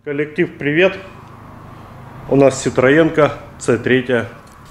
Коллектив, привет! У нас Citroёnка C3.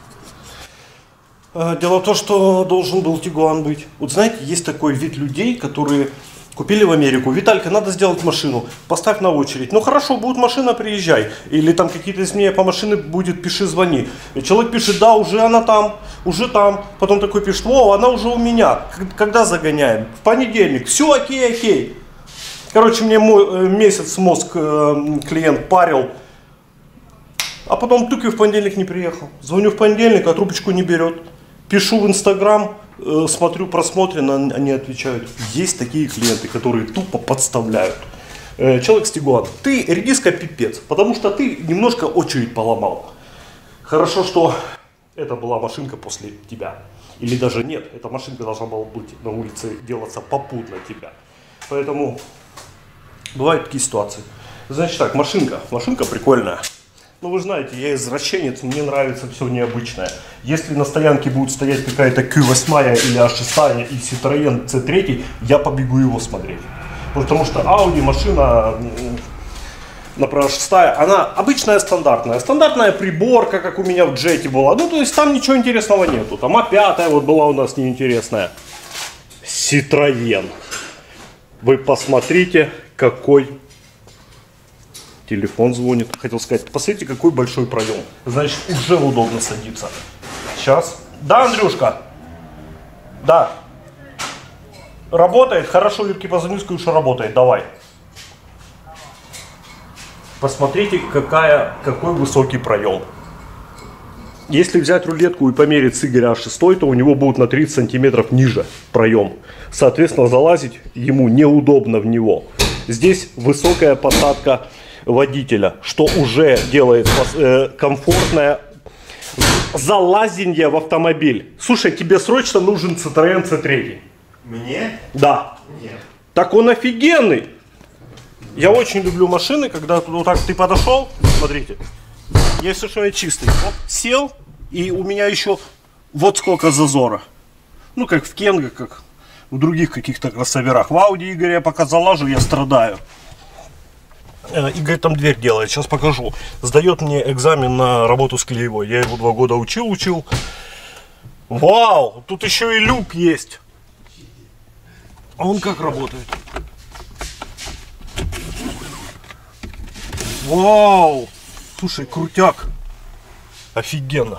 Дело в том, что должен был Тигуан быть. Вот знаете, есть такой вид людей, которые купили в Америку. Виталька, надо сделать машину, поставь на очередь. Ну хорошо, будет машина, приезжай. Или там какие-то изменения по машине будет, пиши, звони. И человек пишет, да, уже она там, уже там. Потом такой пишет, о, она уже у меня. Когда загоняем? В понедельник. Все, окей. Короче, мне месяц мозг клиент парил. А потом тык и в понедельник не приехал. Звоню в понедельник, а трубочку не берет. Пишу в Инстаграм, смотрю просмотрено, они отвечают. Есть такие клиенты, которые тупо подставляют. Человек с Тигуан, ты редиска пипец, потому что ты немножко очередь поломал. Хорошо, что это была машинка после тебя. Или даже нет, эта машинка должна была быть на улице делаться попутно тебя. Поэтому бывают такие ситуации. Значит так, машинка прикольная. Ну вы знаете, я извращенец, мне нравится все необычное. Если на стоянке будет стоять какая-то Q8 или A6 и Citroёn C3, я побегу его смотреть. Потому что Audi машина, например, A6, она обычная стандартная. Стандартная приборка, как у меня в Джете была. Ну то есть там ничего интересного нету. Там A5 вот была у нас неинтересная. Citroёn. Вы посмотрите, какой... Телефон звонит. Хотел сказать, посмотрите, какой большой проем. Значит, уже удобно садиться. Сейчас. Да, Андрюшка? Да. Работает? Хорошо, Юрке позвоню, скажу, что работает. Давай. Посмотрите, какой высокий проем. Если взять рулетку и померить с Игоря А6, то у него будет на 30 сантиметров ниже проем. Соответственно, залазить ему неудобно в него. Здесь высокая посадка водителя, что уже делает комфортное залазенье в автомобиль. Слушай, тебе срочно нужен Citroёn C3. Мне? Да. Нет. Так он офигенный. Я очень люблю машины, когда вот так ты подошел, смотрите, я совершенно чистый. Вот, сел, и у меня еще вот сколько зазора. Ну, как в Кенго, как в других каких-то кроссоверах. В Audi Игоря я пока залажу, я страдаю. Игорь там дверь делает, сейчас покажу. Сдает мне экзамен на работу с клеевой. Я его 2 года учил. Вау, тут еще и люк есть. А он как работает? Вау, слушай, крутяк. Офигенно.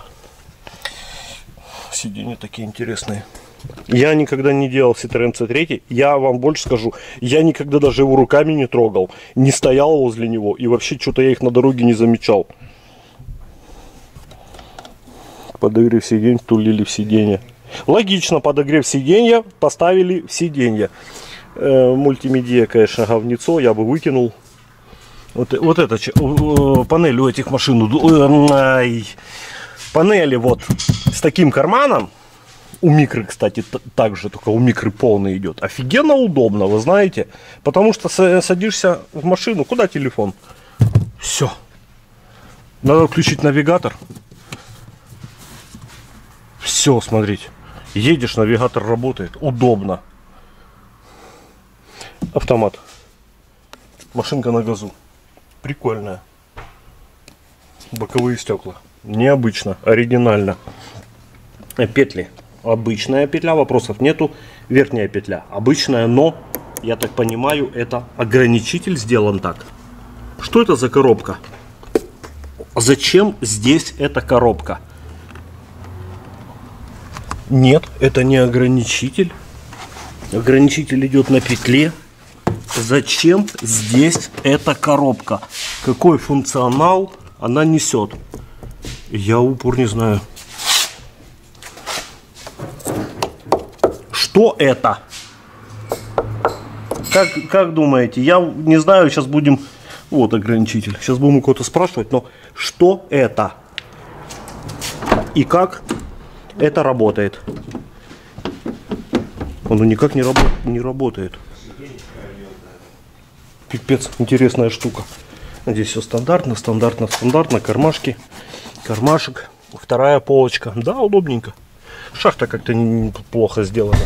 Сиденья такие интересные. Я никогда не делал Citroёn C3, я вам больше скажу, я никогда даже его руками не трогал, не стоял возле него, и вообще что-то я их на дороге не замечал. Подогрев сиденья, тулили в сиденье. Логично, подогрев сиденья, поставили в сиденье. Мультимедиа, конечно, говнецо, я бы выкинул. Вот это, панель у этих машин, панели вот с таким карманом. У микры, кстати, также, только у микры полный идет. Офигенно удобно, вы знаете. Потому что садишься в машину, куда телефон? Все. Надо включить навигатор. Все, смотрите. Едешь, навигатор работает. Удобно. Автомат. Машинка на газу. Прикольная. Боковые стекла. Необычно, оригинально. Петли. Обычная петля, вопросов нету. Верхняя петля обычная, но, я так понимаю, это ограничитель сделан так. Что это за коробка? Зачем здесь эта коробка? Нет, это не ограничитель. Ограничитель идет на петле. Зачем здесь эта коробка? Какой функционал она несет? Я в упор не знаю. Что это? Как думаете? Я не знаю, сейчас будем... Вот ограничитель. Сейчас будем у кого-то спрашивать, но что это? И как это работает? Оно никак не работает. Пипец, интересная штука. Здесь все стандартно. Кармашки. Кармашек. Вторая полочка. Да, удобненько. Шахта как-то плохо сделана.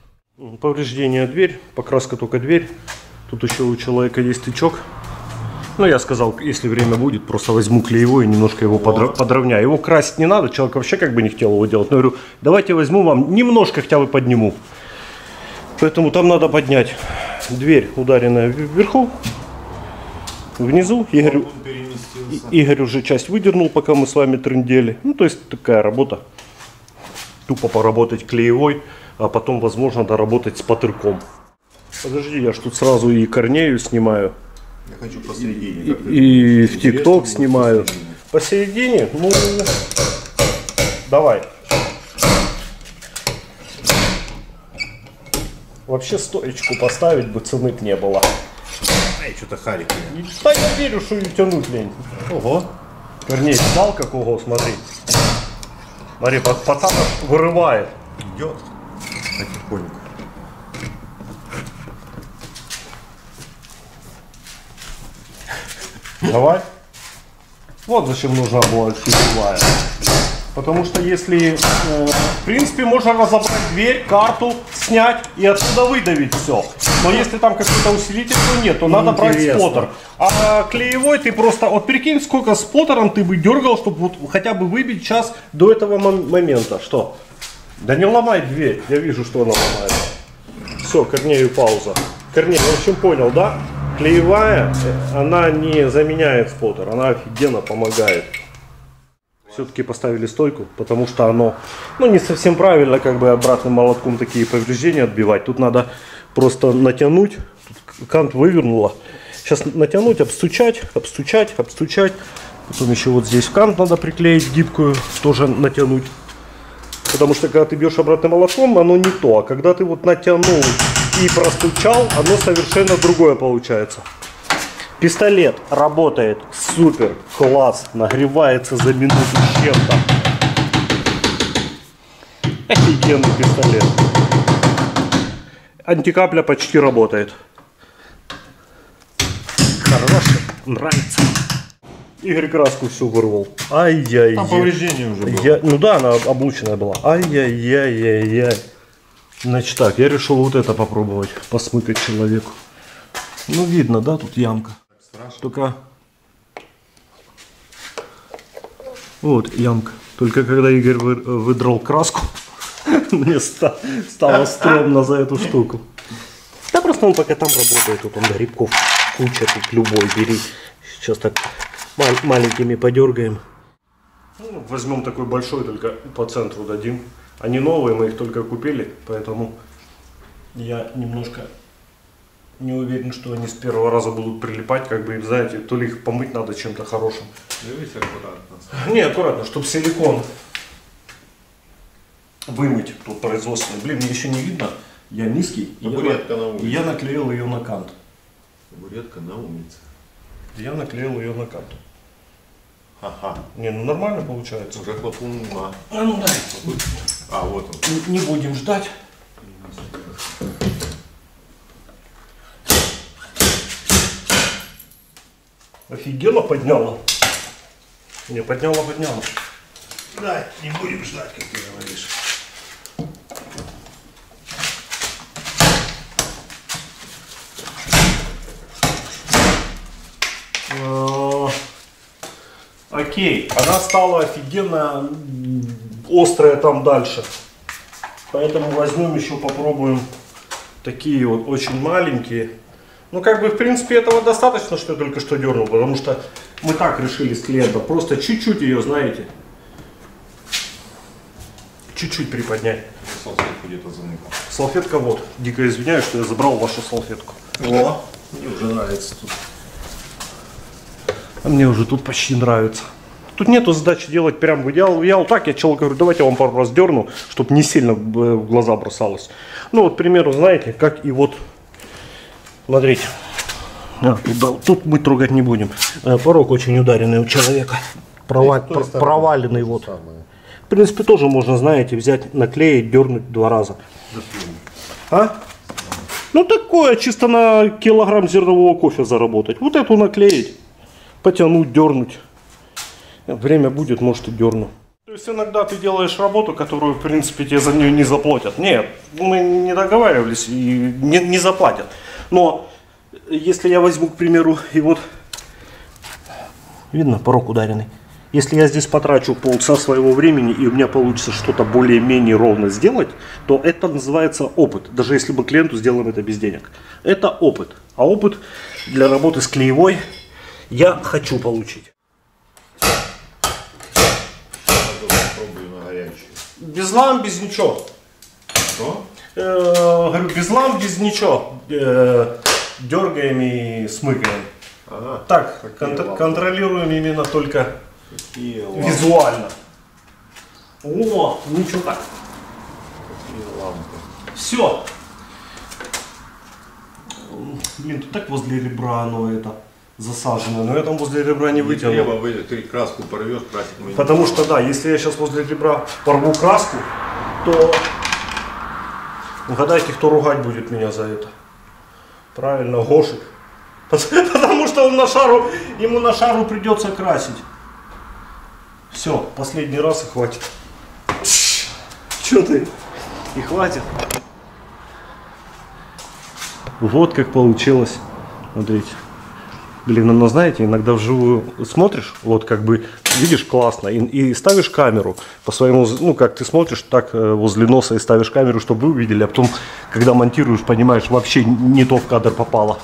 Повреждение дверь, покраска только дверь. Тут еще у человека есть тычок. Ну, я сказал, если время будет, просто возьму клеевой и немножко его подровняю. Его красить не надо, человек вообще как бы не хотел его делать. Но я говорю, давайте возьму вам, немножко хотя бы подниму. Поэтому там надо поднять. Дверь ударенная вверху, внизу. Игорь уже часть выдернул, пока мы с вами трындели. Ну, то есть такая работа. Тупо поработать клеевой, а потом, возможно, доработать с потырком. Подожди, я ж тут сразу и Корнею снимаю. Я хочу посередине. И в ТикТок снимаю. Посередине? Ну, давай. Вообще стоечку поставить бы, цены б не было. Ай, что-то харики. Да я верю, что и тянуть лень. Ого. Корней, дал какого, смотри. Смотри, пацан вырывает. Идет потихоньку. Давай. Вот зачем нужна была фитилая. Потому что если, в принципе, можно разобрать дверь, карту, снять и отсюда выдавить все. Но если там какой-то усилитель, то нет, то надо брать споттер. А клеевой ты просто, вот прикинь, сколько споттером ты бы дергал, чтобы вот хотя бы выбить час до этого момента. Что? Да не ломай дверь, я вижу, что она ломает. Все, Корнею пауза. Корней, в общем, понял, да? Клеевая, она не заменяет споттер, она офигенно помогает. Все-таки поставили стойку, потому что оно, ну, не совсем правильно, как бы обратным молотком такие повреждения отбивать. Тут надо просто натянуть, тут кант вывернуло. Сейчас натянуть, обстучать, обстучать, обстучать. Потом еще вот здесь в кант надо приклеить гибкую, тоже натянуть. Потому что когда ты бьешь обратным молотком, оно не то. А когда ты вот натянул и простучал, оно совершенно другое получается. Пистолет работает супер, класс, нагревается за минуту с чем-то. Офигенный пистолет. Антикапля почти работает. Хорошо, нравится. Игорь краску всю вырвал. Ай-яй-яй. Там повреждение уже было. Ну да, она облученная была. Ай-яй-яй-яй-яй. Значит так, я решил вот это попробовать, посмыкать человеку. Ну видно, да, тут ямка. Только вот ямка. Только когда Игорь выдрал краску, мне стало стрёмно за эту штуку. Да просто он пока там работает, тут он грибков куча, тут любой бери. Сейчас так маленькими подергаем. Ну, возьмем такой большой, только по центру дадим. Они новые, мы их только купили, поэтому я немножко не уверен, что они с первого раза будут прилипать, как бы, знаете, то ли их помыть надо чем-то хорошим. Дивись аккуратно. Не, аккуратно, чтобы силикон вымыть тут производственный. Блин, мне еще не видно, я низкий, и я наклеил ее на кант. Табуретка на умница. Я наклеил ее на кант. Ага. Не, ну нормально получается. Уже хлопун. А ну дай. А, вот он. Не будем ждать. Офигенно подняло. Не, подняло. Да, не будем ждать, как ты говоришь. Окей, она стала офигенно острая там дальше. Поэтому возьмем еще, попробуем такие вот очень маленькие. Ну, как бы, в принципе, этого достаточно, что я только что дернул, потому что мы так решили с клиентом. Просто чуть-чуть ее, знаете, чуть-чуть приподнять. Салфетку где-то заныкал. Салфетка вот. Дико извиняюсь, что я забрал вашу салфетку. О, мне уже нравится тут. А мне уже тут почти нравится. Тут нету задачи делать прям в идеал. Я вот так, я человеку говорю, давайте я вам пару раз дерну, чтобы не сильно в глаза бросалось. Ну вот, к примеру, знаете, как и вот, смотрите. Тут мы трогать не будем. Порог очень ударенный у человека. Проваленный вот. В принципе, тоже можно, знаете, взять, наклеить, дернуть 2 раза. А? Ну такое, чисто на килограмм зернового кофе заработать. Вот эту наклеить, потянуть, дернуть. Время будет, может, и дерну. То есть иногда ты делаешь работу, которую, в принципе, тебе за нее не заплатят. Нет, мы не договаривались и не заплатят. Но если я возьму, к примеру, и вот Видно, порог ударенный. Если я здесь потрачу полчаса своего времени и у меня получится что-то более-менее ровно сделать, то это называется опыт. Даже если мы клиенту сделаем это без денег. Это опыт. А опыт для работы с клеевой я хочу получить. Попробую на горячую. Без лам, без ничего. Что? Говорю, без лам, без ничего. Дергаем и смыкаем. Ага. Так, контролируем именно только Какие визуально. О, ничего так. лампы. Все. Блин, тут так возле ребра оно это засажено. Но я там возле ребра не вытяну. Ты краску порвешь, красить мы не Потому что да, если я сейчас возле ребра порву краску, то угадайте, кто ругать будет меня за это. Правильно, Гошик. Потому что он ему на шару придется красить. Все, последний раз и хватит. Че ты? И хватит. Вот как получилось. Смотрите. Блин, ну знаете, иногда вживую смотришь, вот как бы видишь классно, и ставишь камеру по своему, ну как ты смотришь, так возле носа и ставишь камеру, чтобы вы увидели, а потом, когда монтируешь, понимаешь, вообще не то в кадр попало.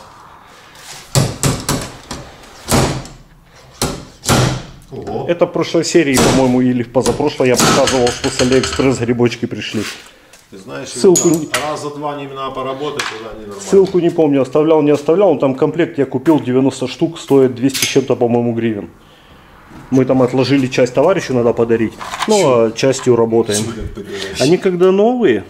Ого. Это в прошлой серии, по-моему, или в позапрошлой я показывал, что с Алиэкспресс грибочки пришли. Ты знаешь, Ссылку... раза два именно поработать, туда не нормально. Ссылку не помню, оставлял, не оставлял, там комплект я купил 90 штук, стоит 200 с чем-то, по-моему, гривен. Мы там отложили часть товарищу, надо подарить, ну а частью работаем. Они когда новые,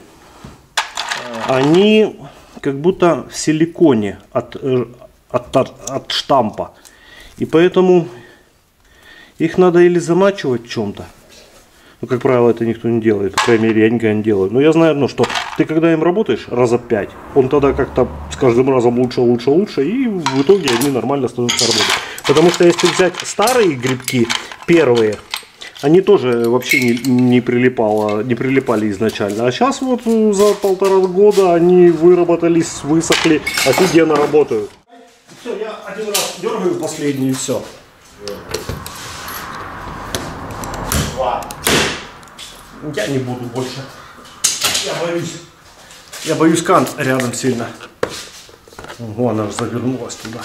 они как будто в силиконе от штампа. И поэтому их надо или замачивать в чем-то. Ну, как правило, это никто не делает, по крайней мере, я никогда не делаю. Но я знаю одно, что ты когда им работаешь раза 5, он тогда как-то с каждым разом лучше, и в итоге они нормально становятся работать. Потому что если взять старые грибки, первые, они тоже вообще не прилипали изначально. А сейчас вот за 1,5 года они выработались, высохли, офигенно работают. Все, я один раз дергаю последний и все. Я не буду больше. Я боюсь кант рядом сильно. Ого, она же завернулась туда.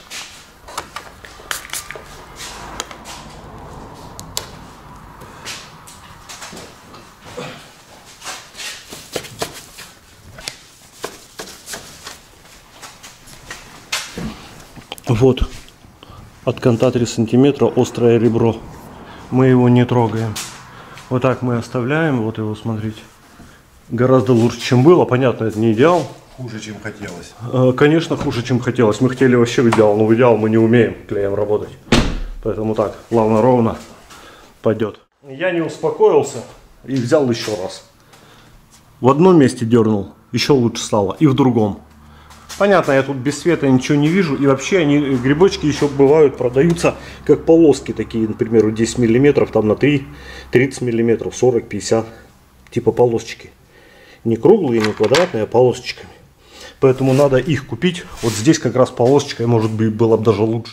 Вот. От канта 3 сантиметра острое ребро. Мы его не трогаем. Вот так мы оставляем, вот его, смотрите. Гораздо лучше, чем было. Понятно, это не идеал. Хуже, чем хотелось. Конечно, хуже, чем хотелось. Мы хотели вообще в идеал, но в идеал мы не умеем клеем работать. Поэтому так, плавно-ровно пойдет. Я не успокоился и взял еще раз. В одном месте дернул, еще лучше стало, и в другом. Понятно, я тут без света ничего не вижу. И вообще они, грибочки еще бывают, продаются как полоски такие, например, 10 мм, там на 3, 30 мм, 40, 50. Типа полосочки. Не круглые, не квадратные, а полосочками. Поэтому надо их купить. Вот здесь как раз полосочкой, может быть, было бы даже лучше.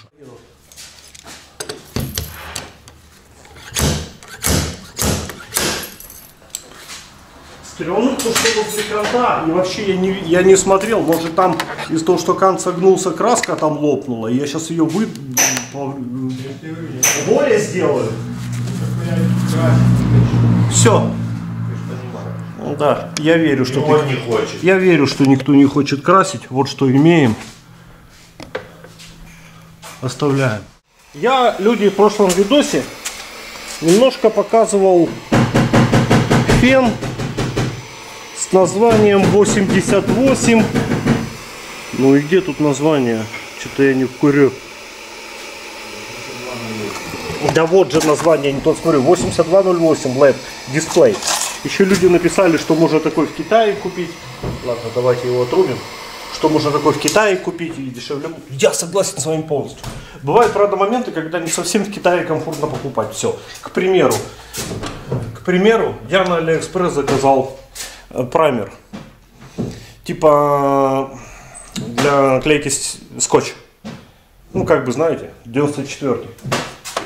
Стрёмно, то, что возле канта, и вообще я не смотрел, может там из-за того, что кант согнулся, краска там лопнула, и я сейчас ее более сделаю. Все. Да, я верю, что не хочет. Я верю, что никто не хочет красить. Вот что имеем. Оставляем. Я, люди, в прошлом видосе немножко показывал фен с названием 88. Ну и где тут название? Что-то я не вкурю. Да вот же название, не тот смотрю. 8208 LED дисплей. Еще люди написали, что можно такой в Китае купить. Ладно, давайте его отрубим. Что можно такой в Китае купить и дешевле. Я согласен с вами полностью. Бывают, правда, моменты, когда не совсем в Китае комфортно покупать все. К примеру, я на Алиэкспресс заказал праймер. Типа для наклейки скотч. Ну, как бы знаете, 94-й.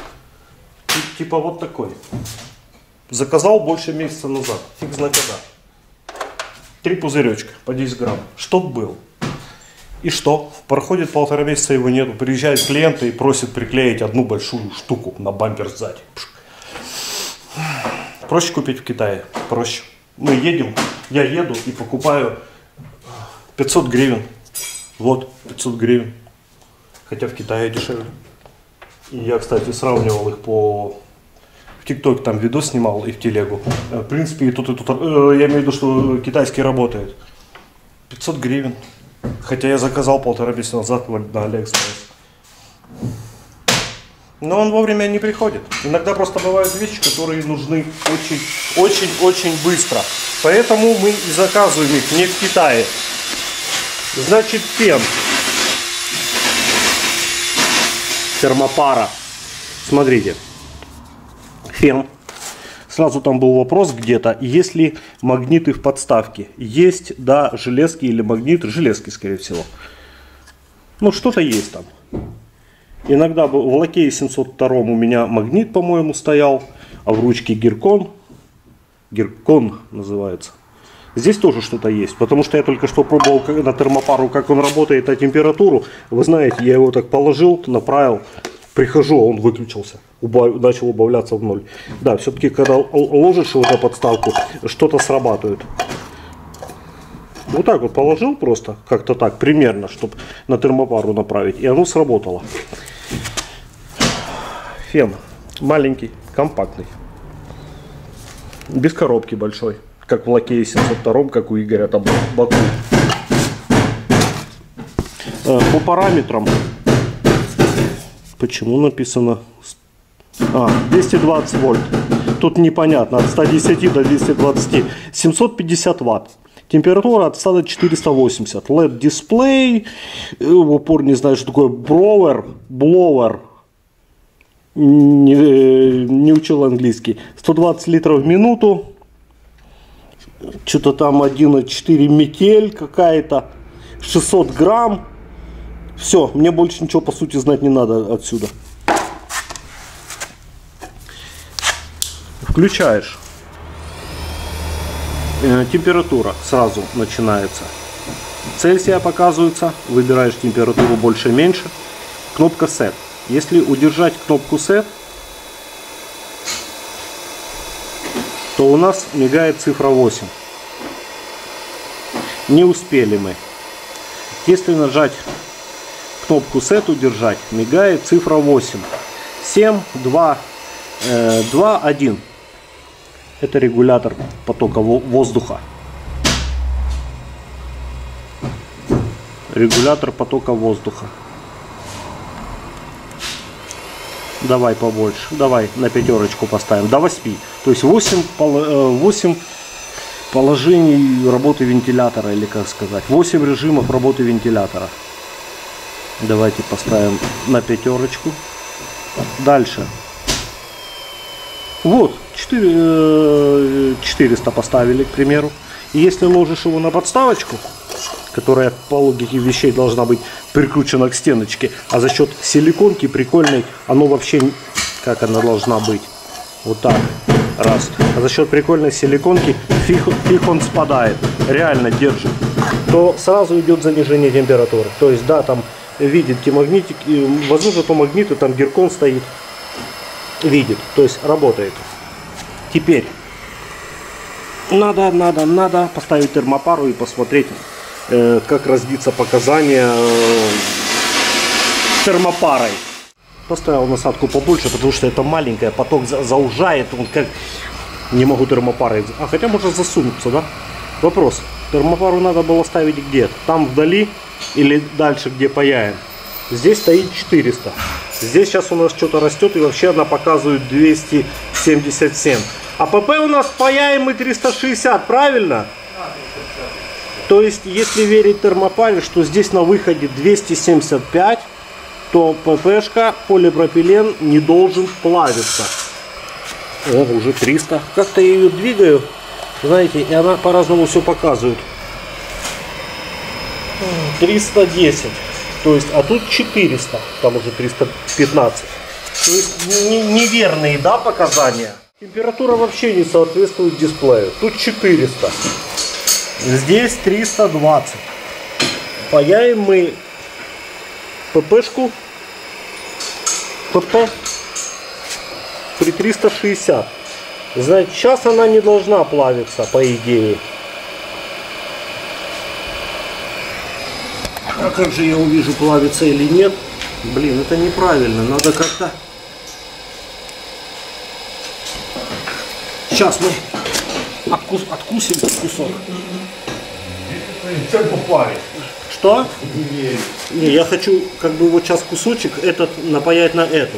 Типа вот такой. Заказал больше месяца назад. Фиг знает когда. 3 пузыречка по 10 грамм. Чтоб был. И что? Проходит 1,5 месяца, его нету. Приезжает клиент и просит приклеить одну большую штуку на бампер сзади. Проще купить в Китае. Проще. Мы едем, я еду и покупаю 500 гривен. Вот, 500 гривен. Хотя в Китае дешевле. И я, кстати, сравнивал их в ТикТоке, там видос снимал и в телегу. В принципе, и тут, я имею в виду, что китайский работает. 500 гривен. Хотя я заказал 1,5 месяца назад на Алиэкспресс. Но он вовремя не приходит. Иногда просто бывают вещи, которые нужны очень быстро. Поэтому мы и заказываем их не в Китае. Значит, фен. Термопара. Смотрите. Фен. Сразу там был вопрос где-то, есть ли магниты в подставке. Есть, да, железки или магниты. Железки, скорее всего. Ну, что-то есть там. Иногда в лакее 702 у меня магнит, по-моему, стоял. А в ручке гиркон. Гиркон называется. Здесь тоже что-то есть. Потому что я только что пробовал на термопару, как он работает, а температуру. Вы знаете, я его так положил, направил. Прихожу, он выключился. Начал убавляться в ноль. Да, все-таки, когда ложишь его на подставку, что-то срабатывает. Вот так вот положил просто, как-то так, примерно, чтобы на термопару направить. И оно сработало. Фен маленький, компактный. Без коробки большой. Как в лакее 702, как у Игоря там в боку. По параметрам. Почему написано 220 вольт? Тут непонятно. От 110 до 220. 750 ватт. Температура от 100 до 480. LED дисплей. В упор не знаю, что такое. Бловер. Не учил английский. 120 литров в минуту. Что-то там 1,4 метель какая-то. 600 грамм. Все, мне больше ничего по сути знать не надо отсюда. Включаешь. Температура сразу начинается. Цельсия показывается. Выбираешь температуру больше-меньше. Кнопка Set. Если удержать кнопку Set, то у нас мигает цифра 8. Не успели мы. Если нажать кнопку Set, удержать, мигает цифра 8. 7, 2, 2, 1. Это регулятор потока воздуха. Регулятор потока воздуха. Давай побольше. Давай на 5 поставим. До 8. То есть 8 положений работы вентилятора, или как сказать. 8 режимов работы вентилятора. Давайте поставим на 5. Дальше. Вот. 400 поставили, к примеру. И если ложишь его на подставочку, которая по логике вещей должна быть прикручена к стеночке, а за счет силиконки прикольной, оно вообще, как она должна быть, вот так, раз. А за счет прикольной силиконки фиг он спадает, реально держит, то сразу идет занижение температуры. То есть, да, там видите магнитик, возможно, по магниту там гиркон стоит, видит, то есть работает. Теперь надо поставить термопару и посмотреть, как раздится показания термопарой. Поставил насадку побольше, потому что это маленькая, поток заужает, он как не могу термопарой. А хотя может засунуться, да? Вопрос. Термопару надо было ставить где? Там вдали или дальше, где паяем? Здесь стоит 400. Здесь сейчас у нас что-то растет и вообще она показывает 277. А ПП у нас паяемый 360, правильно? То есть, если верить термопаре, что здесь на выходе 275, то ППшка, полипропилен, не должен плавиться. О, уже 300. Как-то я ее двигаю, знаете, и она по-разному все показывает. 310. То есть, а тут 400, там уже 315. То есть неверные, да, показания. Температура вообще не соответствует дисплею. Тут 400. Здесь 320. Паяем мы ППшку ПП при 360. Значит, сейчас она не должна плавиться, по идее. А как же я увижу, плавится или нет? Блин, это неправильно. Надо как-то... Сейчас мы откусим кусок. Что? Не, я хочу как бы вот сейчас кусочек этот напаять на эту.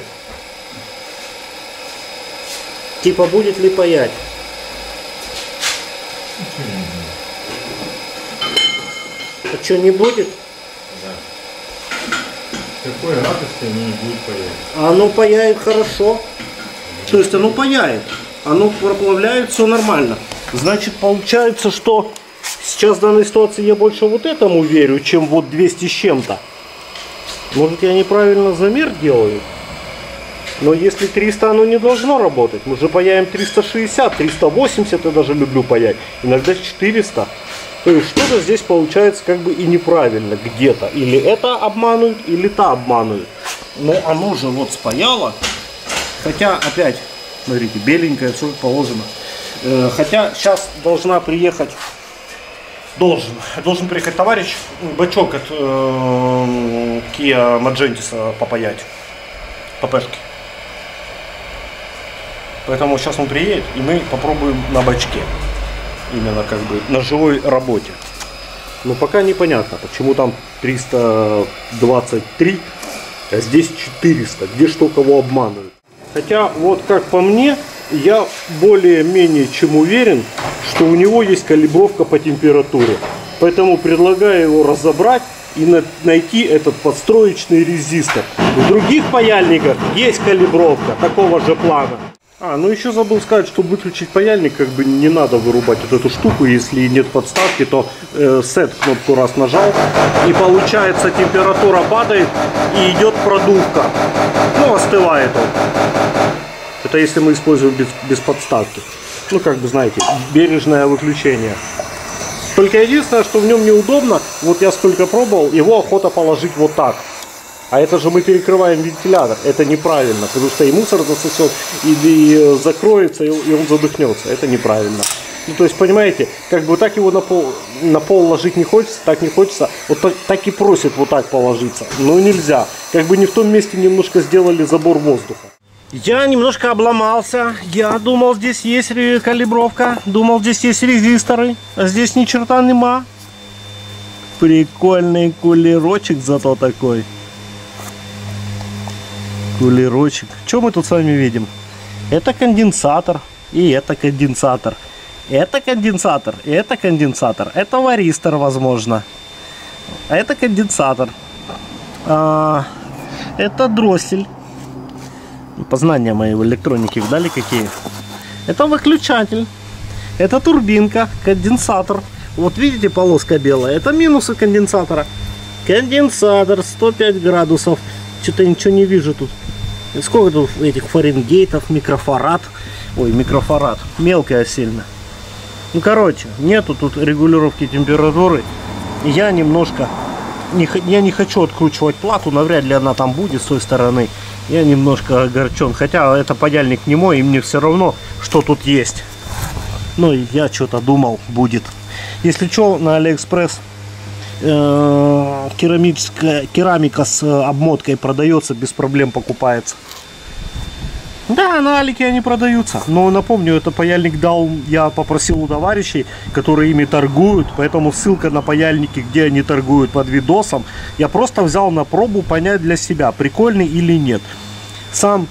Типа будет ли паять? А что, не будет? Да. Какой радости оно не будет паять? Оно паяет хорошо. То есть оно паяет. Оно проплавляет, все нормально. Значит, получается, что сейчас в данной ситуации я больше вот этому верю, чем вот 200 с чем-то. Может, я неправильно замер делаю? Но если 300, оно не должно работать. Мы же паяем 360, 380 я даже люблю паять. Иногда 400. То есть что-то здесь получается как бы и неправильно где-то. Или это обманывают, или та обманывают. Но оно же вот спаяло. Хотя опять, смотрите, беленькое, все как положено. Хотя сейчас должна приехать, должен приехать товарищ, бачок от Kia Magentisa попаять. ППшки. Поэтому сейчас он приедет, и мы попробуем на бачке. Именно как бы на живой работе. Но пока непонятно, почему там 323, а здесь 400. Где что кого обманывают. Хотя, вот как по мне, я более-менее чем уверен, что у него есть калибровка по температуре. Поэтому предлагаю его разобрать и найти этот подстроечный резистор. В других паяльниках есть калибровка такого же плана. Ну еще забыл сказать, чтобы выключить паяльник, как бы не надо вырубать вот эту штуку. Если нет подставки, то сет кнопку раз нажал, и получается температура падает и идет продувка. Ну, остывает он. Это если мы используем без подставки. Ну, как бы, знаете, бережное выключение. Только единственное, что в нем неудобно, вот я сколько пробовал, его охота положить вот так. А это же мы перекрываем вентилятор. Это неправильно, потому что и мусор засосет, и закроется, и он задохнется. Это неправильно. Ну, то есть, понимаете, как бы так его на пол ложить не хочется, так не хочется. Вот так и просит вот так положиться. Но нельзя. Как бы не в том месте немножко сделали забор воздуха. Я немножко обломался. Я думал, здесь есть калибровка. Думал, здесь есть резисторы. А здесь ни черта нема. Прикольный кулерочек зато такой. Кулерочек. Что мы тут с вами видим? Это конденсатор. И это конденсатор. Это конденсатор. И это конденсатор. Это варистор, возможно. А это конденсатор. Это дроссель. Познания мои в электронике видали какие? Это выключатель. Это турбинка. Конденсатор. Вот видите, полоска белая. Это минусы конденсатора. Конденсатор 105 градусов. Что-то ничего не вижу тут. Сколько тут этих фаренгейтов, микрофарад. Ой, микрофарад. Мелкая сильно. Ну, короче, нету тут регулировки температуры. Я немножко... Я не хочу откручивать плату. Навряд ли она там будет с той стороны. Я немножко огорчен. Хотя это паяльник не мой, и мне все равно, что тут есть. Ну, я что-то думал, будет. Если что, на Алиэкспресс керамика с обмоткой продается, без проблем покупается. Да, на Алике они продаются. Но напомню, это паяльник дал, я попросил у товарищей, которые ими торгуют. Поэтому ссылка на паяльники, где они торгуют, под видосом. Я просто взял на пробу понять для себя, прикольный или нет. Сам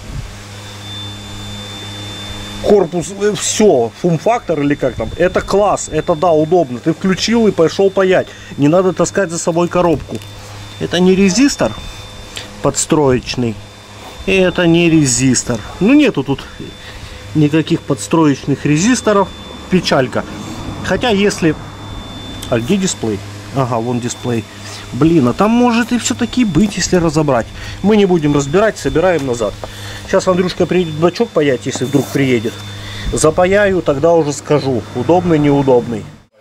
корпус, все, фум-фактор или как там, это класс, это да, удобно. Ты включил и пошел паять. Не надо таскать за собой коробку. Это не резистор подстроечный. И это не резистор. Ну, нету тут никаких подстроечных резисторов. Печалька. Хотя если... А где дисплей? Ага, вон дисплей. Блин, а там может и все-таки быть, если разобрать. Мы не будем разбирать, собираем назад. Сейчас Андрюшка приедет бачок паять, если вдруг приедет. Запаяю, тогда уже скажу, удобный, неудобный.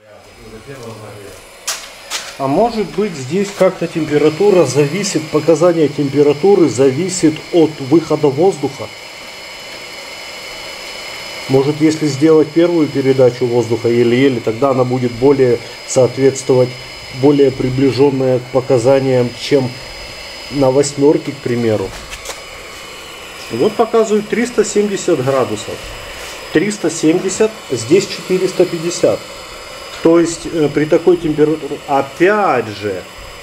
А может быть здесь как-то температура зависит, показания температуры зависит от выхода воздуха. Может, если сделать первую передачу воздуха еле-еле, тогда она будет более соответствовать, более приближенная к показаниям, чем на восьмерке, к примеру. Вот показывает 370 градусов. 370, здесь 450. То есть при такой температуре, опять же,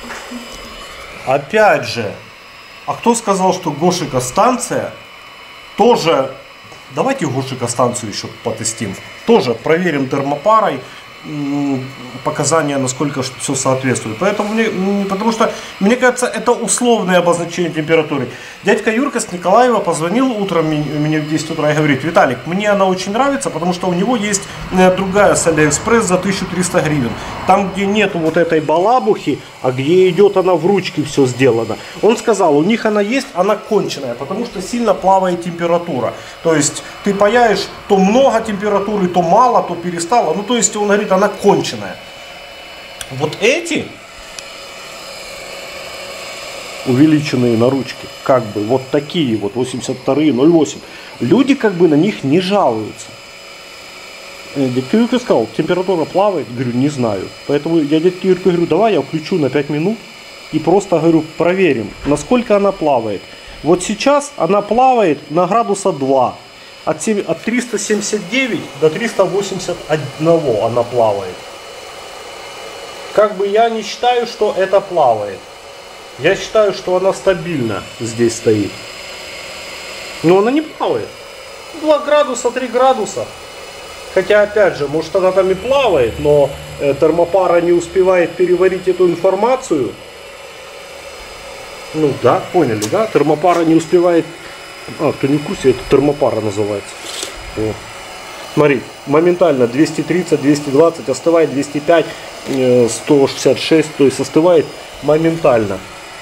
а кто сказал, что Гошика станция тоже, давайте Гошика станцию еще потестим, тоже проверим термопарой показания, насколько все соответствует. Поэтому потому что, мне кажется, это условное обозначение температуры. Дядька Юрка с Николаева позвонил утром мне в 10 утра и говорит: Виталик, мне она очень нравится, потому что у него есть другая с Алиэкспресс за 1300 гривен. Там, где нету вот этой балабухи, а где идет она в ручке все сделано. Он сказал, у них она есть, она конченая, потому что сильно плавает температура. То есть ты паяешь, то много температуры, то мало, то перестало. Ну, то есть он говорит, она конченая. Вот эти увеличенные на ручке, как бы вот такие вот 82-е, 0,8, люди как бы на них не жалуются. Дядька Юрка сказал, температура плавает, говорю, не знаю. Поэтому я дядьке Юрке говорю, давай я включу на 5 минут и просто говорю, проверим, насколько она плавает. Вот сейчас она плавает на градуса 2. От 379 до 381 она плавает. Как бы я не считаю, что это плавает. Я считаю, что она стабильно здесь стоит. Но она не плавает. 2 градуса, 3 градуса. Хотя, опять же, может она там и плавает, но термопара не успевает переварить эту информацию. Ну да, поняли, да? Термопара не успевает... кто не в курсе, это термопара называется. Вот. Смотри, моментально 230, 220, остывает 205, 166, то есть остывает моментально.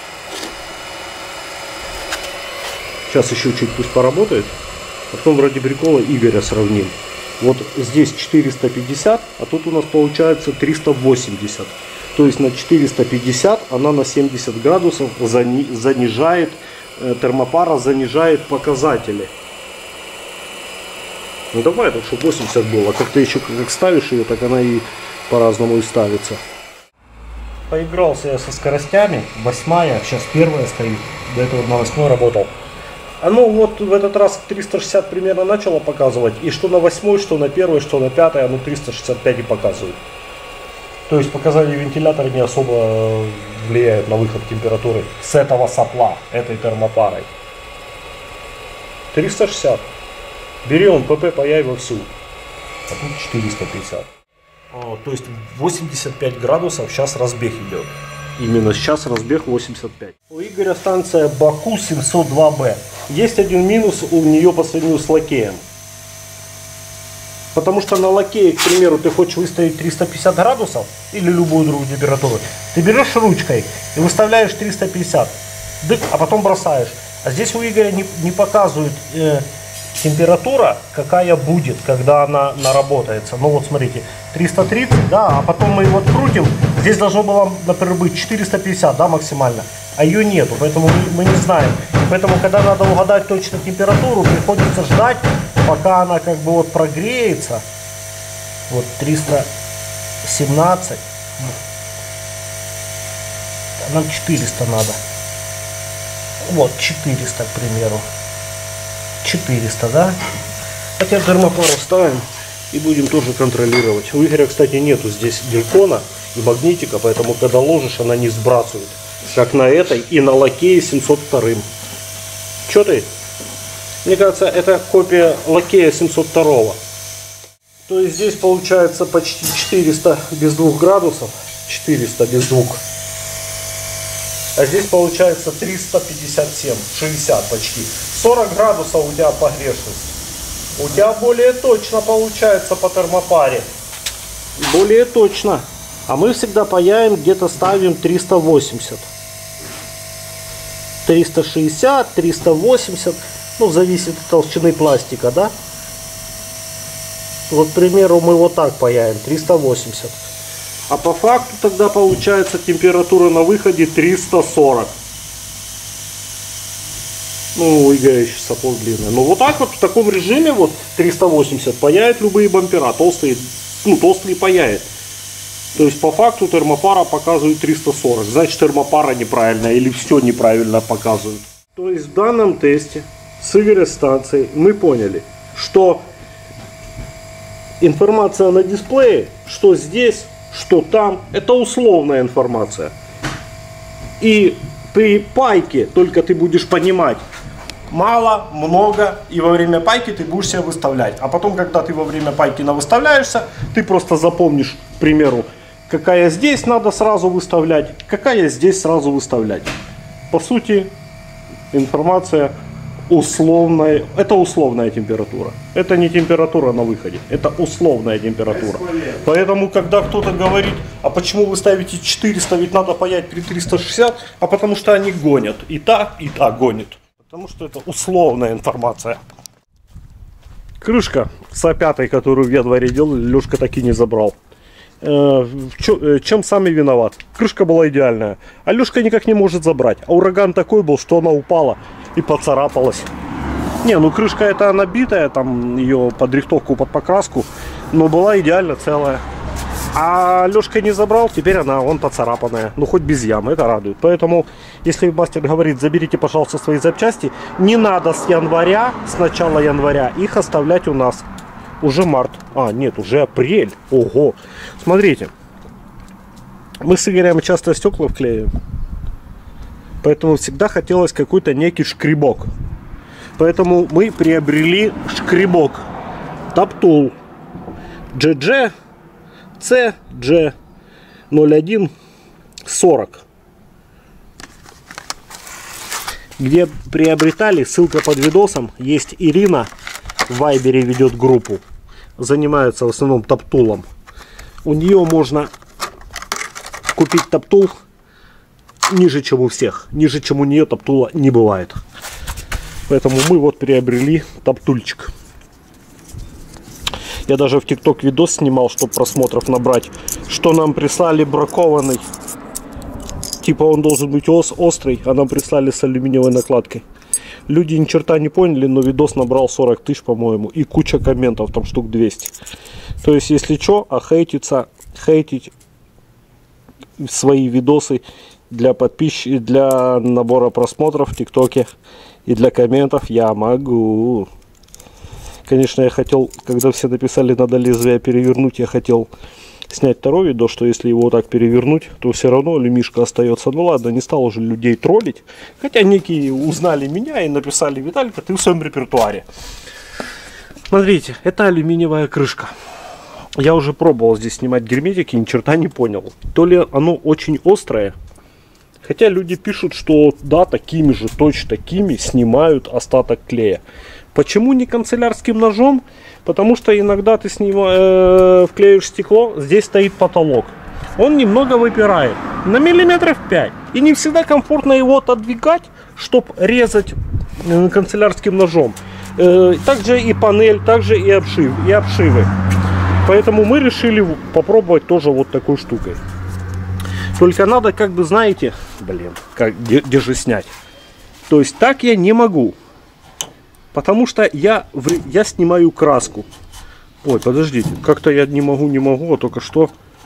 Сейчас еще чуть пусть поработает. А потом ради прикола Игоря сравним. Вот здесь 450, а тут у нас получается 380. То есть на 450 она на 70 градусов занижает, термопара занижает показатели. Ну давай, так чтобы 80 было. Как ты еще как ставишь ее, так она и по-разному и ставится. Поигрался я со скоростями. 8-я, сейчас 1-я стоит. До этого на 8-й работал. Оно вот в этот раз 360 примерно начало показывать. И что на 8-й, что на 1-й, что на 5-й, оно 365 и показывает. То есть показания вентилятора не особо влияют на выход температуры с этого сопла, этой термопарой. 360. Бери он ПП, паяй вовсю. А тут 450. То есть 85 градусов сейчас разбег идет. Именно сейчас разбег 85. У Игоря станция Баку 702Б. Есть один минус у нее по сравнению с лакеем. Потому что на лакее, к примеру, ты хочешь выставить 350 градусов или любую другую температуру. Ты берешь ручкой и выставляешь 350, а потом бросаешь. А здесь у Игоря не показывает температура, какая будет, когда она наработается. Ну вот смотрите, 330, да, а потом мы его открутим. Здесь должно было, например, быть 450, да, максимально. А ее нету, поэтому мы не знаем. Поэтому, когда надо угадать точно температуру, приходится ждать, пока она как бы вот прогреется. Вот 317. Нам 400 надо. Вот 400, к примеру. 400, да? Хотя термопару ставим и будем тоже контролировать. У Игоря, кстати, нету здесь гелькона и магнитика, поэтому когда ложишь, она не сбрасывает. Как на этой и на лакее 702. Че ты? Мне кажется, это копия лакея 702. То есть здесь получается почти 400 без 2 градусов. 400 без 2. А здесь получается 357, 60 почти. 40 градусов у тебя погрешность. У тебя более точно получается по термопаре. Более точно. А мы всегда паяем, где-то ставим 380. 360, 380. Ну, зависит от толщины пластика, да? Вот, к примеру, мы вот так паяем, 380. А по факту тогда получается температура на выходе 340. Ну, играющий сапог длинный. Ну, вот так вот, в таком режиме, вот, 380 паяет любые бампера. Толстые, ну, толстые паяет. То есть, по факту, термопара показывает 340. Значит, термопара неправильная или все неправильно показывает. То есть, в данном тесте с игростанцией мы поняли, что информация на дисплее, что здесь, что там, это условная информация. И при пайке только ты будешь понимать, мало, много, и во время пайки ты будешь себя выставлять. А потом, когда ты во время пайки навыставляешься, ты просто запомнишь, к примеру, какая здесь надо сразу выставлять, какая здесь сразу выставлять. По сути, информация условная, это условная температура. Это не температура на выходе, это условная температура. Поэтому, когда кто-то говорит, а почему вы ставите 400, ведь надо паять при 360, а потому что они гонят. И та гонят. Потому что это условная информация. Крышка с А5, которую в январе делали, Лешка так и не забрал. Чем сами виноват? Крышка была идеальная, а Лешка никак не может забрать. А ураган такой был, что она упала и поцарапалась. Не, ну крышка эта набитая, там ее под рихтовку, под покраску, но была идеально целая. А Лешка не забрал, теперь она вон поцарапанная. Ну хоть без ямы, это радует. Поэтому, если мастер говорит, заберите, пожалуйста, свои запчасти, не надо с января, с начала января их оставлять у нас. Уже март. А, нет, уже апрель. Ого. Смотрите. Мы с Игорем часто стекла вклеиваем. Поэтому всегда хотелось какой-то некий шкребок. Поэтому мы приобрели шкребок. Топтул. GG CG0140. Где приобретали, ссылка под видосом. Есть Ирина. В Вайбере ведет группу. Занимается в основном топтулом. У нее можно купить топтул ниже, чем у всех. Ниже, чем у нее топтула не бывает. Поэтому мы вот приобрели топтульчик. Я даже в ТикТок видос снимал, чтобы просмотров набрать. Что нам прислали бракованный. Типа он должен быть острый, а нам прислали с алюминиевой накладкой. Люди ни черта не поняли, но видос набрал 40 тысяч, по-моему. И куча комментов, там штук 200. То есть, если что, хейтить свои видосы для подписчиков, для набора просмотров в ТикТоке и для комментов я могу. Конечно, я хотел, когда все написали, надо лезвие перевернуть, я хотел снять второй видос, что если его так перевернуть, то все равно алюмишка остается. Ну ладно, не стал уже людей троллить. Хотя некие узнали меня и написали: Виталька, ты в своем репертуаре. Смотрите, это алюминиевая крышка. Я уже пробовал здесь снимать герметики, ни черта не понял. То ли оно очень острое. Хотя люди пишут, что да, такими же, точно такими снимают остаток клея. Почему не канцелярским ножом? Потому что иногда ты вклеишь стекло, здесь стоит потолок. Он немного выпирает, на миллиметров 5. И не всегда комфортно его отодвигать, чтобы резать канцелярским ножом. Также и панель, также и обшивы. Поэтому мы решили попробовать тоже вот такой штукой. Только надо, как бы, знаете, где же снять. То есть так я не могу. Потому что я снимаю краску. Ой, подождите, как-то я не могу, а только что.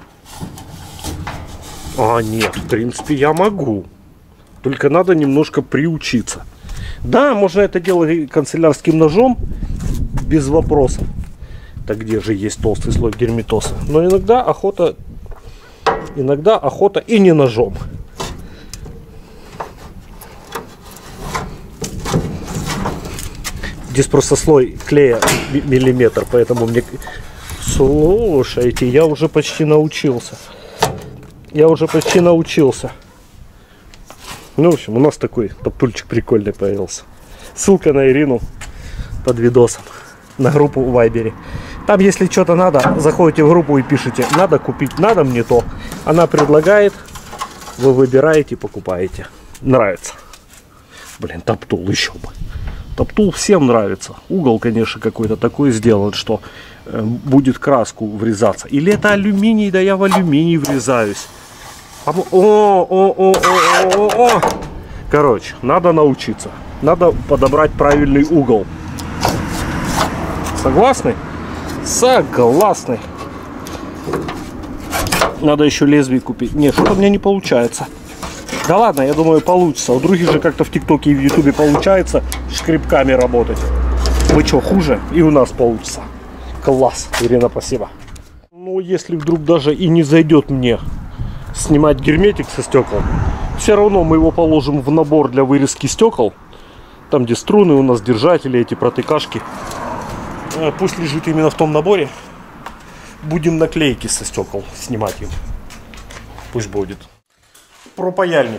А, нет, в принципе, я могу. Только надо немножко приучиться. Да, можно это делать канцелярским ножом, без вопросов. Так где же есть толстый слой герметоса? Но иногда охота и не ножом. Здесь просто слой клея миллиметр, поэтому мне... Слушайте, я уже почти научился. Ну, в общем, у нас такой топтульчик прикольный появился. Ссылка на Ирину под видосом. На группу в Вайбере. Там, если что-то надо, заходите в группу и пишите: надо купить, надо мне то. Она предлагает, вы выбираете, покупаете. Нравится. Блин, топтул еще бы. Топтул всем нравится. Угол, конечно, какой-то такой сделан, что будет краску врезаться. Или это алюминий, да я в алюминий врезаюсь. О. Короче, надо научиться. Надо подобрать правильный угол. Согласны? Согласны. Надо еще лезвие купить. Нет, что-то у меня не получается. Да ладно, я думаю, получится. У других же как-то в ТикТоке и в Ютубе получается шкребками работать. Вы что, хуже? И у нас получится. Класс, Ирина, спасибо. Ну, если вдруг даже и не зайдет мне снимать герметик со стекол, все равно мы его положим в набор для вырезки стекол. Там, где струны у нас, держатели, эти протыкашки. Пусть лежит именно в том наборе. Будем наклейки со стекол снимать им. Пусть будет. Про паяльник.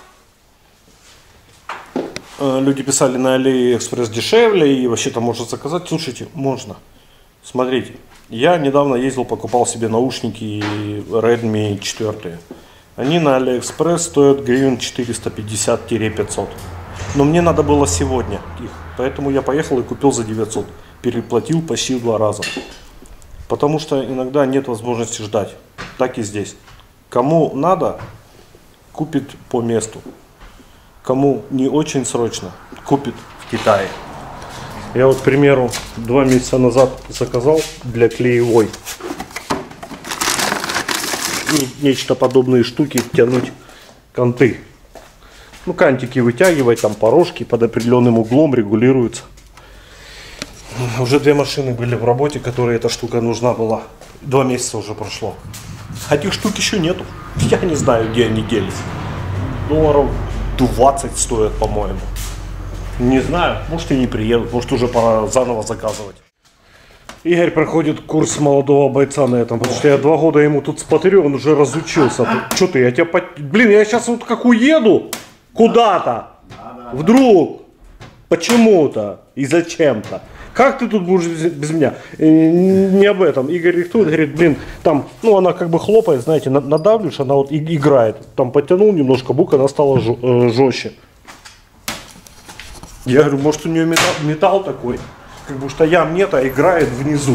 Люди писали на Алиэкспресс дешевле и вообще там можно заказать. Слушайте, можно. Смотрите, я недавно ездил, покупал себе наушники Redmi 4. Они на Алиэкспресс стоят гривен 450-500. Но мне надо было сегодня их. Поэтому я поехал и купил за 900. Переплатил почти в 2 раза. Потому что иногда нет возможности ждать. Так и здесь. Кому надо, купит по месту. Кому не очень срочно, купит в Китае. Я вот, к примеру, 2 месяца назад заказал для клеевой нечто подобные штуки, тянуть канты. Ну, кантики вытягивать, там порожки под определенным углом регулируются. Уже 2 машины были в работе, которые эта штука нужна была. 2 месяца уже прошло. А этих штук еще нету. Я не знаю, где они делись. Долларов 20 стоят, по-моему. Не знаю, может и не приедут, может уже пора заново заказывать. Игорь проходит курс молодого бойца на этом, потому что я 2 года ему тут спотырю, он уже разучился. Что ты, я тебя... Блин, я сейчас вот как уеду куда-то, вдруг, почему-то и зачем-то. Как ты тут будешь без меня? Не об этом. Игорь рихтует, говорит, блин, там, ну она как бы хлопает, знаете, надавливаешь, она вот играет. Там подтянул немножко, бук, она стала жестче. Я говорю, может у нее металл такой, как бы что ям нет, а играет внизу.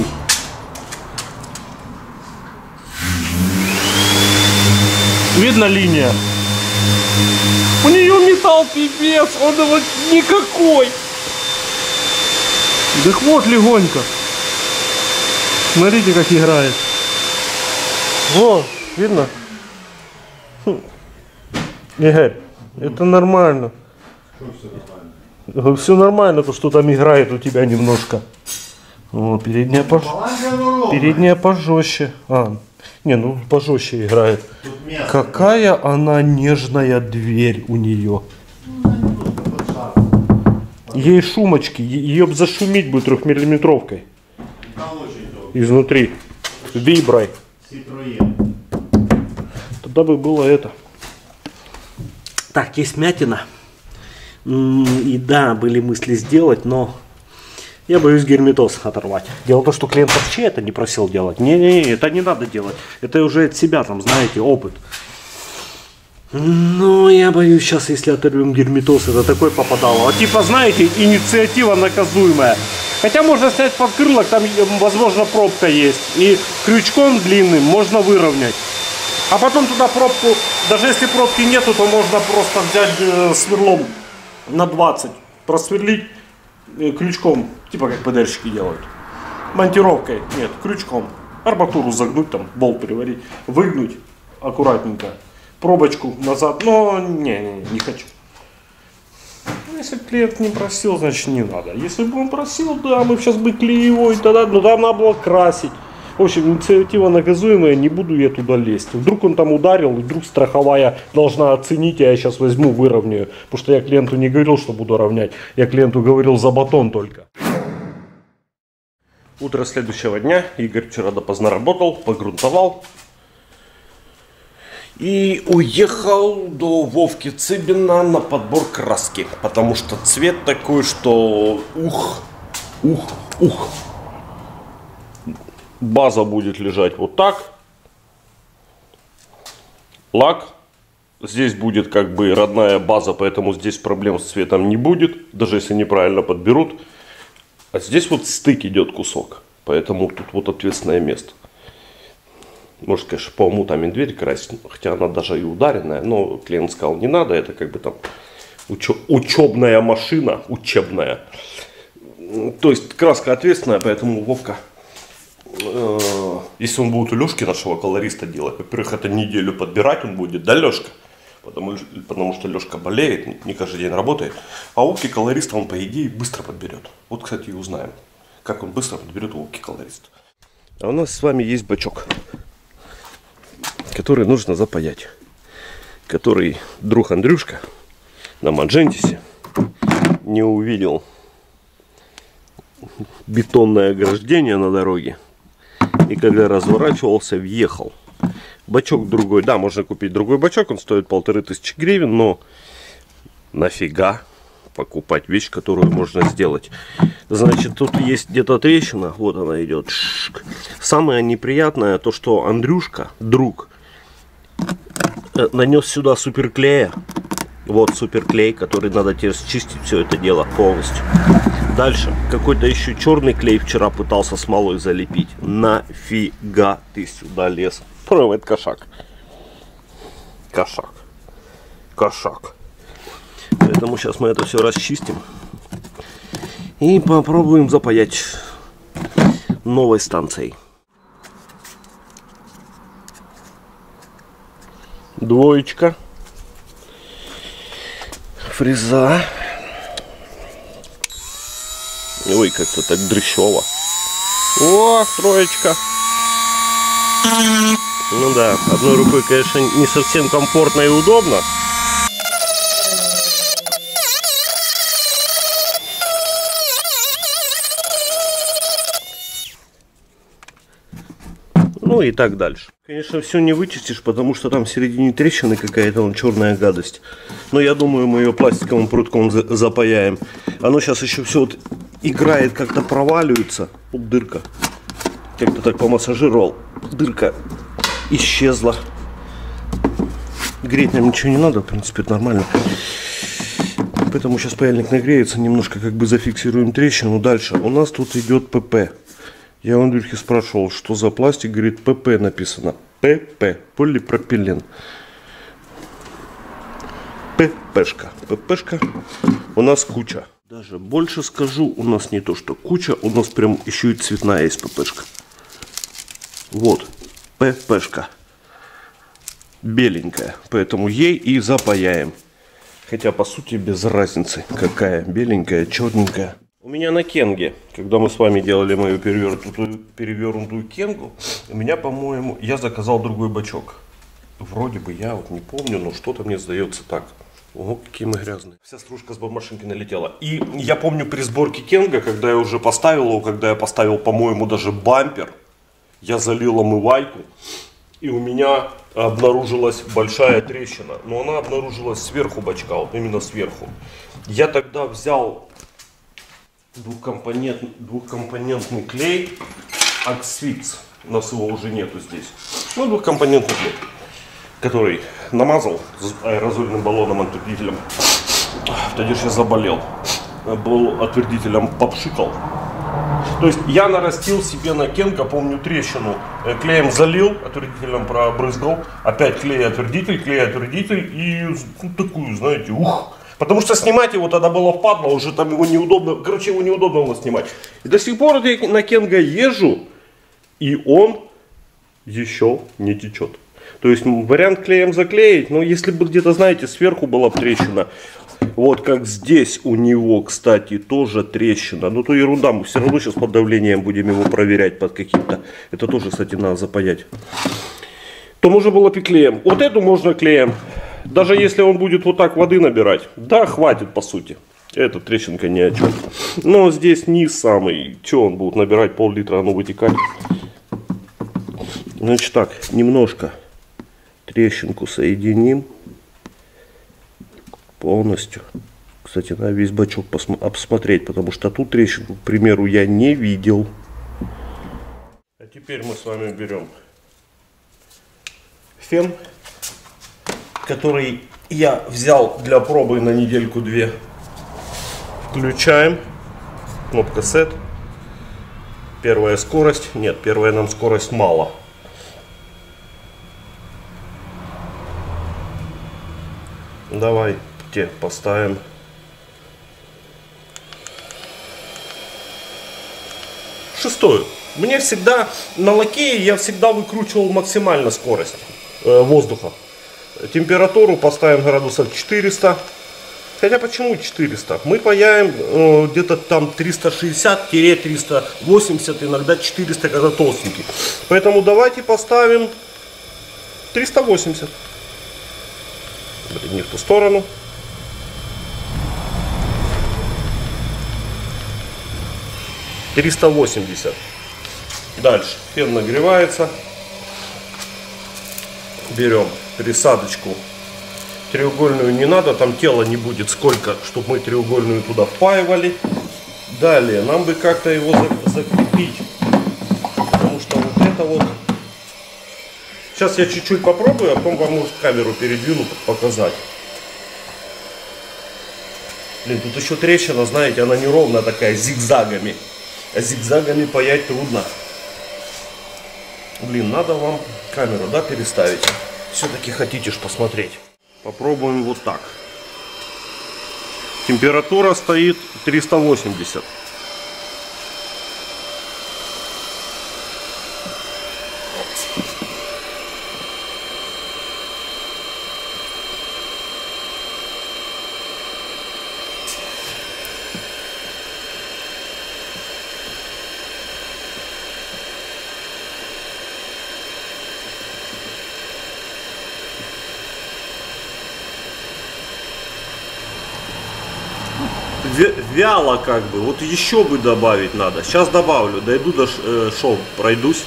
Видно линия? У нее металл пипец, он вот никакой. Так вот легонько. Смотрите, как играет. Вот, видно? Игорь, это нормально. Все нормально, то что там играет у тебя немножко. Вот, передняя пожестче. Не, ну пожестче играет. Какая она нежная дверь у нее. Ей шумочки, ее бы зашумить будет 3-миллиметровкой. Изнутри. Виброй. Тогда бы было это. Так, есть мятина. И да, были мысли сделать, но я боюсь герметоз оторвать. Дело в том, что клиент вообще это не просил делать. Не, это не надо делать. Это уже от себя, там, знаете, опыт. Но я боюсь сейчас, если оторвем герметоз, это такой попадало. А типа, знаете, инициатива наказуемая. Хотя можно снять подкрылок, там, возможно, пробка есть. И крючком длинным можно выровнять. А потом туда пробку, даже если пробки нету, то можно просто взять сверлом на 20, просверлить крючком, типа как ПДРщики делают. Монтировкой, нет, крючком. Арматуру загнуть, там, болт переварить, выгнуть аккуратненько. Пробочку назад, но не хочу. Если клиент не просил, значит не надо. Если бы он просил, да, мы сейчас бы клеевой, тогда, ну там надо было красить. В общем, инициатива наказуемая, не буду я туда лезть. Вдруг он там ударил, и вдруг страховая должна оценить, а я сейчас возьму, выровняю. Потому что я клиенту не говорил, что буду равнять. Я клиенту говорил за батон только. Утро следующего дня. Игорь вчера допоздна работал, погрунтовал. И уехал до Вовки Цыбина на подбор краски. Потому что цвет такой, что ух. База будет лежать вот так. лак. Здесь будет как бы родная база, поэтому здесь проблем с цветом не будет, даже если неправильно подберут. А здесь вот стык идет кусок, поэтому тут вот ответственное место. Может, конечно, по уму там и дверь красить, хотя она даже и ударенная, но клиент сказал, не надо, это как бы там учебная машина, учебная. То есть краска ответственная, поэтому Вовка, если он будет у Лешки, нашего колориста, делать, во-первых, это неделю подбирать он будет, да, Лешка? Потому что Лешка болеет, не каждый день работает. А Вовки колориста он, по идее, быстро подберет. Вот, кстати, и узнаем, как он быстро подберет у Вовки колориста. А у нас с вами есть бачок, который нужно запаять. Который друг Андрюшка на Маджентисе не увидел бетонное ограждение на дороге. И когда разворачивался, въехал. Бачок другой, да, можно купить другой бачок, он стоит 1500 гривен, но нафига покупать вещь, которую можно сделать. Значит, тут есть где-то трещина, вот она идет. Самое неприятное то, что Андрюшка, друг, нанес сюда суперклея. Вот суперклей, который надо теперь счистить все это дело полностью. Дальше, какой-то еще черный клей вчера пытался смолой залепить. Нафига ты сюда лез? Это кошак. Кошак. Кошак. Поэтому сейчас мы это все расчистим. И попробуем запаять новой станцией. Двоечка. Фреза. Ой, как-то так дрыщово. О, троечка. Ну да, одной рукой, конечно, не совсем комфортно и удобно. Ну и так дальше. Конечно, все не вычистишь, потому что там в середине трещины какая-то вон черная гадость. Но я думаю, мы ее пластиковым прутком запаяем. Оно сейчас еще все вот играет, как-то проваливается. Вот дырка. Как-то так помассажировал. Дырка исчезла. Греть нам ничего не надо, в принципе, это нормально. Поэтому сейчас паяльник нагреется, немножко как бы зафиксируем трещину. Дальше у нас тут идет ПП. Я у Андрюхи спрашивал, что за пластик, говорит, ПП написано. ПП, полипропилен. ППшка. ППшка у нас куча. Даже больше скажу, у нас не то что куча, у нас прям еще и цветная есть ППшка. Вот, ППшка. Беленькая, поэтому ей и запаяем. Хотя по сути без разницы, какая беленькая, черненькая. У меня на Кенге, когда мы с вами делали мою перевернутую Кенгу, у меня, по-моему, я заказал другой бачок. Вроде бы я вот не помню, но что-то мне сдается так. Ого, какие мы грязные. Вся стружка с бормашинки налетела. И я помню при сборке Кенга, когда я уже поставил его, когда я поставил, по-моему, даже бампер, я залил омывайку, и у меня обнаружилась большая трещина. Но она обнаружилась сверху бачка, вот именно сверху. Я тогда взял двухкомпонентный клей Axfix. У нас его уже нету здесь. Ну, двухкомпонентный клей, который намазал аэрозольным баллоном отвердителем. Тогда я заболел. Был отвердителем попшикал. То есть я нарастил себе на Кенга, помню, трещину. Клеем залил, отвердителем пробрызгал. Опять клей, отвердитель и ну, такую, знаете, ух. Потому что снимать его тогда было впадло, уже там его неудобно, короче, его неудобно было снимать. И до сих пор я на Кенга езжу, и он еще не течет. То есть вариант клеем заклеить, но если бы где-то, знаете, сверху была трещина, вот как здесь у него, кстати, тоже трещина, ну то ерунда, мы все равно сейчас под давлением будем его проверять под каким-то, это тоже, кстати, надо запаять. То можно было бы клеем, вот эту можно клеем. Даже если он будет вот так воды набирать, да, хватит по сути. Эта трещинка ни о чем. Но здесь низ самый. Что он будет набирать, пол-литра, оно вытекать. Значит так, немножко трещинку соединим. Полностью. Кстати, надо весь бачок обсмотреть, потому что тут трещинку, к примеру, я не видел. А теперь мы с вами берем фен. который я взял для пробы на недельку-две. Включаем. Кнопка Set. Первая скорость. Нет, первая нам скорость мало. Давайте поставим. Шестую. Мне всегда на лакее я всегда выкручивал максимально скорость воздуха. Температуру поставим градусов 400. Хотя почему 400? Мы паяем где-то там 360-380, иногда 400, когда толстенький. Поэтому давайте поставим 380. Блин, не в ту сторону. $380. Дальше фен нагревается. Берем присадочку. Треугольную не надо, там тела не будет сколько, чтобы мы треугольную туда впаивали. Далее нам бы как-то его закрепить. Потому что вот это вот. Сейчас я чуть-чуть попробую, а потом вам, может, камеру передвину, показать. Блин, тут еще трещина, знаете, она неровная такая, зигзагами. А зигзагами паять трудно. Блин, надо вам камеру, да, переставить. Все-таки хотите ж посмотреть. Попробуем вот так. Температура стоит 380. Вяло как бы, вот еще бы добавить надо. Сейчас добавлю, дойду до шов, пройдусь.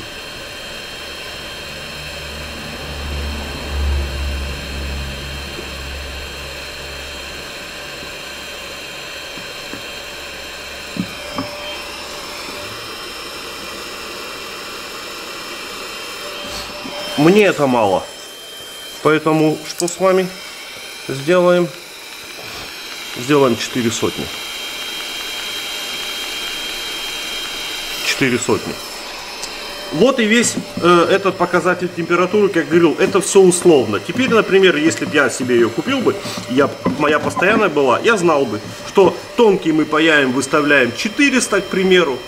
Мне это мало. Поэтому что с вами сделаем? Сделаем 4 сотни. 4 сотни. Вот и весь этот показатель температуры, как говорил, это все условно. Теперь, например, если бы я себе ее купил бы, моя постоянная была, я знал бы, что тонкий мы паяем, выставляем 400, к примеру.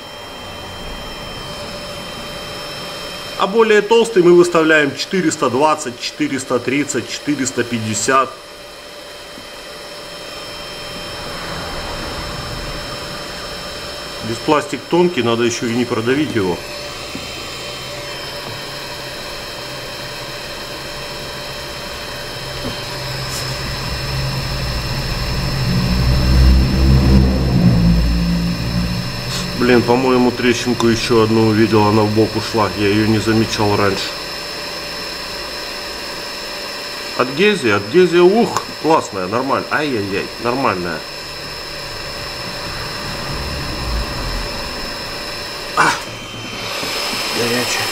А более толстый мы выставляем 420, 430, 450. Без пластик тонкий, надо еще и не продавить его. Блин, по-моему, трещинку еще одну увидел, она в бок ушла, я ее не замечал раньше. Адгезия, ух, классная, нормально. Ай-яй-яй, нормальная. Горячая.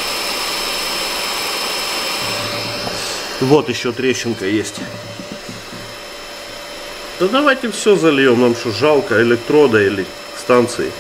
Вот еще трещинка есть. Да давайте все зальем, нам что, жалко электрода или станции.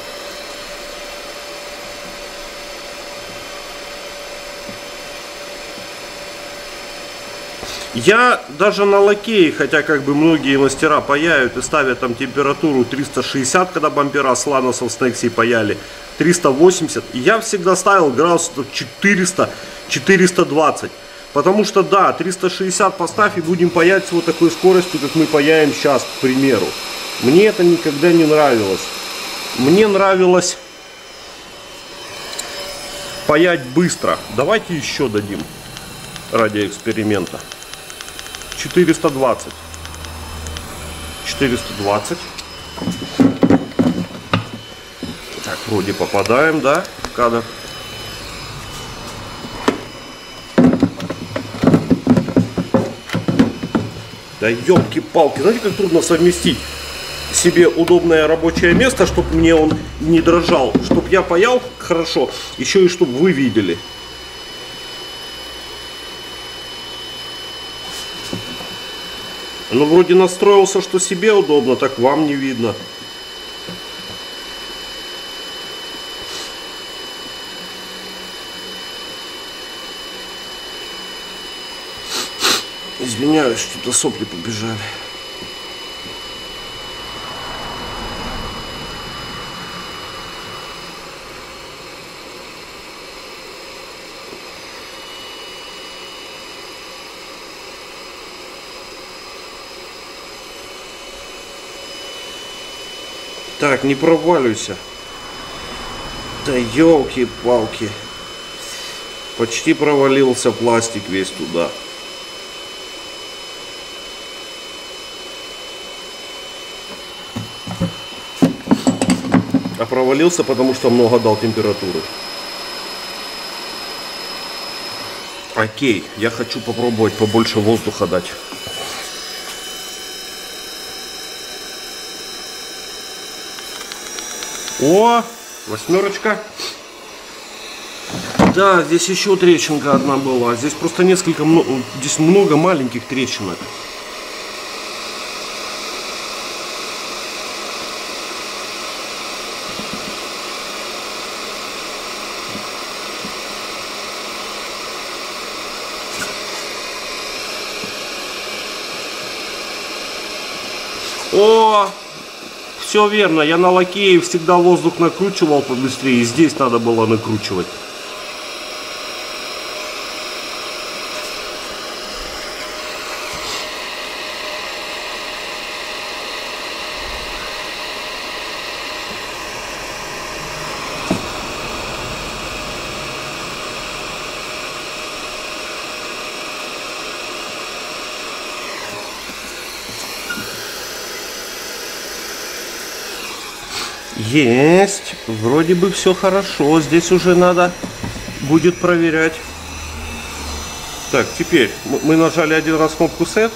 Я даже на лакее, хотя как бы многие мастера паяют и ставят там температуру 360, когда бампера с ланосов с Nexi паяли, 380, я всегда ставил градусов 400-420. Потому что да, 360 поставь и будем паять с вот такой скоростью, как мы паяем сейчас, к примеру. Мне это никогда не нравилось. Мне нравилось паять быстро. Давайте еще дадим ради эксперимента. 420. 420. Так, вроде попадаем, да, в кадр. Да ёлки-палки, знаете, как трудно совместить себе удобное рабочее место, чтобы мне он не дрожал, чтобы я паял хорошо, еще и чтобы вы видели. Ну, вроде настроился, что себе удобно, так вам не видно. Извиняюсь, что-то сопли побежали. Так, не проваливайся. Да елки-палки. Почти провалился пластик весь туда. А провалился, потому что много дал температуры. Окей, я хочу попробовать побольше воздуха дать. О, 8. Да, здесь еще трещинка одна была. Здесь просто здесь много маленьких трещинок. О! Все верно, я на лакее всегда воздух накручивал побыстрее, и здесь надо было накручивать. Есть, вроде бы все хорошо, здесь уже надо будет проверять. Так, теперь мы нажали один раз кнопку SET,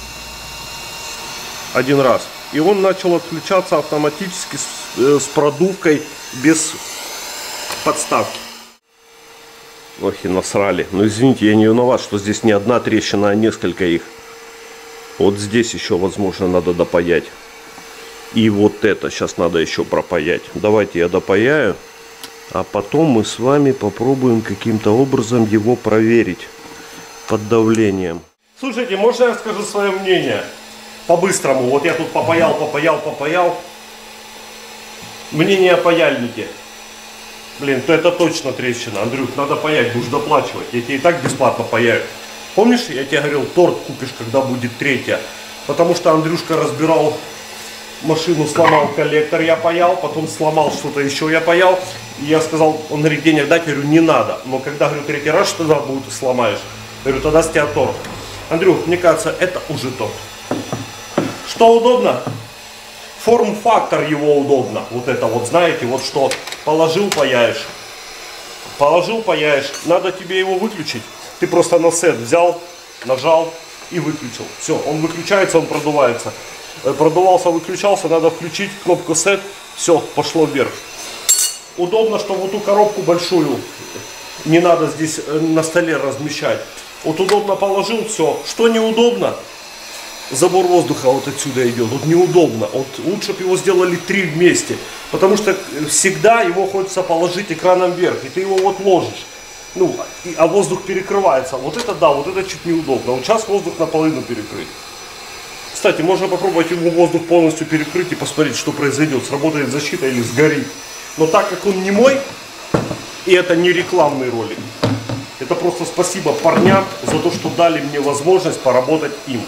один раз, и он начал отключаться автоматически с продувкой без подставки. Ох, и насрали. Ну извините, я не виноват, что здесь не одна трещина, а несколько их. Вот здесь еще, возможно, надо допаять. И вот это сейчас надо еще пропаять. Давайте я допаяю, а потом мы с вами попробуем каким-то образом его проверить под давлением. Слушайте, можно я скажу свое мнение? По-быстрому. Вот я тут попаял. Мнение о паяльнике. Блин, то это точно трещина. Андрюх, надо паять, будешь доплачивать. Я тебе и так бесплатно паяю. Помнишь, я тебе говорил, торт купишь, когда будет 3-я? Потому что Андрюшка разбирал машину, сломал коллектор, я паял, потом сломал что-то еще, я паял. И я сказал, он говорит, денег дать, я говорю, не надо. Но когда, говорю, 3-й раз что тогда будет, сломаешь. Я говорю, тогда с тебя торт. Андрюх, мне кажется, это уже торт. Что удобно? Форм-фактор его удобно. Вот это вот, знаете, вот что положил, паяешь. Положил, паяешь. Надо тебе его выключить. Ты просто на сет взял, нажал и выключил. Все, он выключается, он продувается. Продувался, выключался, надо включить кнопку SET, все, пошло вверх. Удобно, что вот ту коробку большую не надо здесь на столе размещать. Вот удобно положил, все. Что неудобно, забор воздуха вот отсюда идет, вот неудобно. Вот лучше бы его сделали 3 вместе, потому что всегда его хочется положить экраном вверх, и ты его вот ложишь. Ну, а воздух перекрывается. Вот это да, вот это чуть неудобно. Вот сейчас воздух наполовину перекрыт. Кстати, можно попробовать его воздух полностью перекрыть и посмотреть, что произойдет. Сработает защита или сгорит. Но так как он не мой, и это не рекламный ролик, это просто спасибо парням за то, что дали мне возможность поработать им.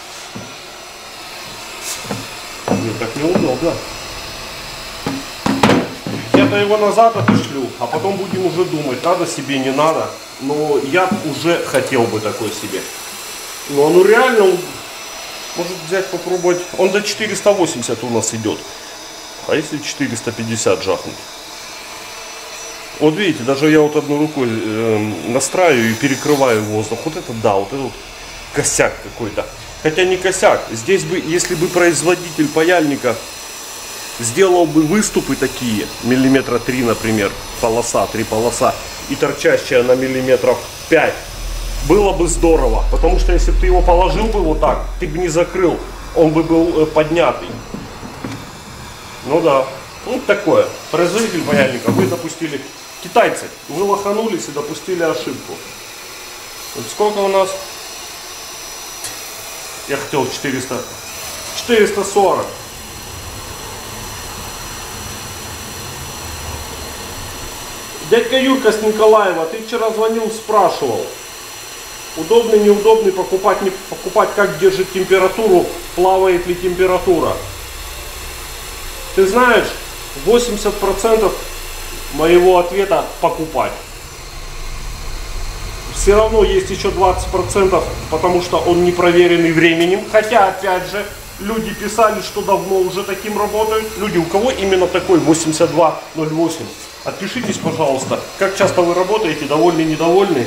Мне так неудобно. Я-то его назад отошлю, а потом будем уже думать, надо себе, не надо. Но я уже хотел бы такой себе. Но оно реально... Может взять, попробовать. Он до 480 у нас идет. А если 450 жахнуть? Вот видите, даже я вот одной рукой настраиваю и перекрываю воздух. Вот это да, вот это вот косяк какой-то. Хотя не косяк. Здесь бы, если бы производитель паяльника сделал бы выступы такие, миллиметра 3, например, полоса, 3 полоса, и торчащая на миллиметров 5, было бы здорово. Потому что если бы ты его положил бы вот так, ты бы не закрыл, он бы был поднятый. Ну да, ну такое. Производитель паяльника, вы допустили, китайцы, вы лоханулись и допустили ошибку. Вот сколько у нас? Я хотел 440. Дядька Юрка с Николаева, ты вчера звонил, спрашивал, удобный, неудобный, покупать, не покупать, как держит температуру, плавает ли температура. Ты знаешь, 80% моего ответа покупать. Все равно есть еще 20%, потому что он не проверенный временем. Хотя, опять же, люди писали, что давно уже таким работают. Люди, у кого именно такой 8208? Отпишитесь, пожалуйста, как часто вы работаете, довольны, недовольны.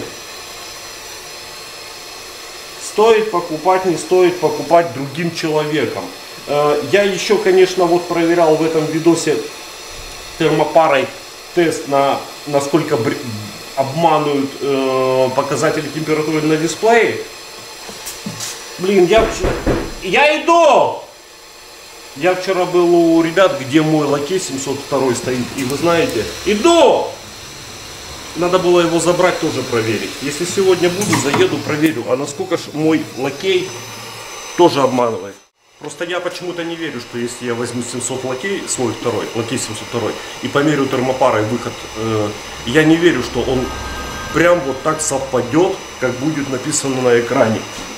Стоит покупать, не стоит покупать другим человеком. Я еще, конечно, вот проверял в этом видосе термопарой тест на насколько обманывают показатели температуры на дисплее. Блин, я иду! Я вчера был у ребят, где мой лакей 702 стоит, и вы знаете, иду! Надо было его забрать, тоже проверить. Если сегодня буду, заеду, проверю, а насколько ж мой лакей тоже обманывает. Просто я почему-то не верю, что если я возьму 700 лакей, свой второй, лакей 702, и померю термопарой выход, я не верю, что он прям вот так совпадет, как будет написано на экране.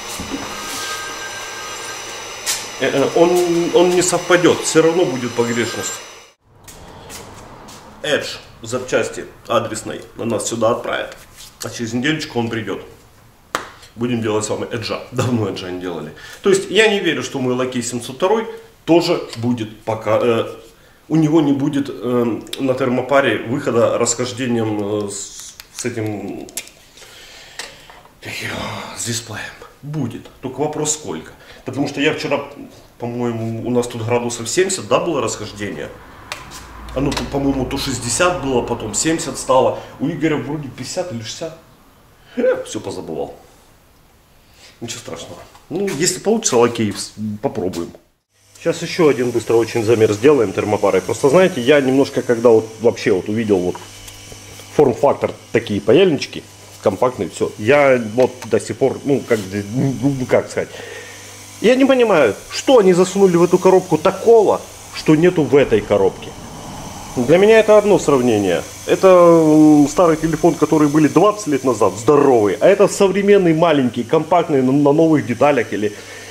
Он не совпадет, все равно будет погрешность. Edge запчасти адресной на нас сюда отправят, а через недельку он придет. Будем делать с вами Edge. Давно Edge не делали. То есть я не верю, что мой лакей 702 тоже будет пока... у него не будет на термопаре выхода расхождением с этим... с дисплеем. Будет. Только вопрос сколько. Потому что я вчера, по-моему, у нас тут градусов 70, да, было расхождение. Оно, по-моему, то 60 было, потом 70 стало. У Игоря вроде 50 или 60. Все позабывал. Ничего страшного. Ну, если получится, лакей, попробуем. Сейчас еще один быстро очень замер сделаем термопарой. Просто знаете, я немножко, когда вот вообще вот увидел вот форм-фактор такие паяльнички, компактные, все. Я вот до сих пор, ну как сказать, я не понимаю, что они засунули в эту коробку такого, что нету в этой коробке. Для меня это одно сравнение. Это старый телефон, который были 20 лет назад, здоровый. А это современный, маленький, компактный, на новых деталях. Или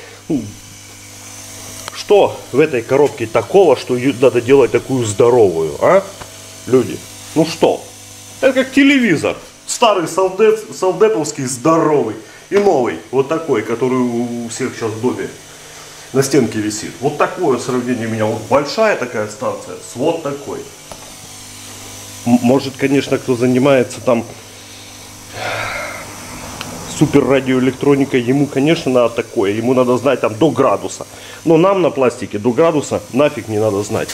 что в этой коробке такого, что надо делать такую здоровую, а? Люди, ну что? Это как телевизор. Старый солдатовский, здоровый. И новый, вот такой, который у всех сейчас в доме на стенке висит. Вот такое сравнение у меня. Вот большая такая станция с вот такой. Может, конечно, кто занимается там супер радиоэлектроникой, ему, конечно, надо такое. Ему надо знать там до градуса. Но нам на пластике до градуса нафиг не надо знать.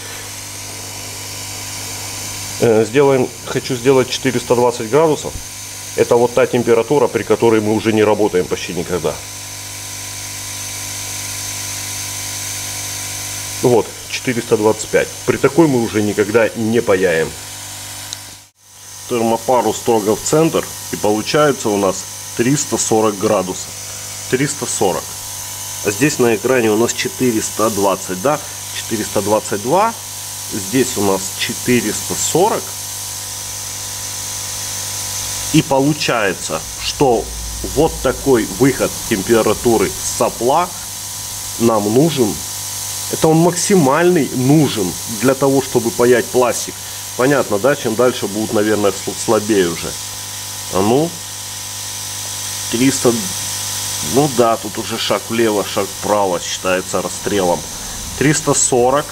Хочу сделать 420 градусов. Это вот та температура, при которой мы уже не работаем почти никогда. Вот, 425. При такой мы уже никогда не паяем. Термопару строго в центр, и получается у нас 340 градусов. 340. А здесь на экране у нас 420, да? 422. Здесь у нас 440. И получается, что вот такой выход температуры сопла нам нужен. Это он максимальный нужен для того, чтобы паять пластик. Понятно, да? Чем дальше будут, наверное, слабее уже. А ну. 300. Ну да, тут уже шаг влево, шаг вправо считается расстрелом. 340.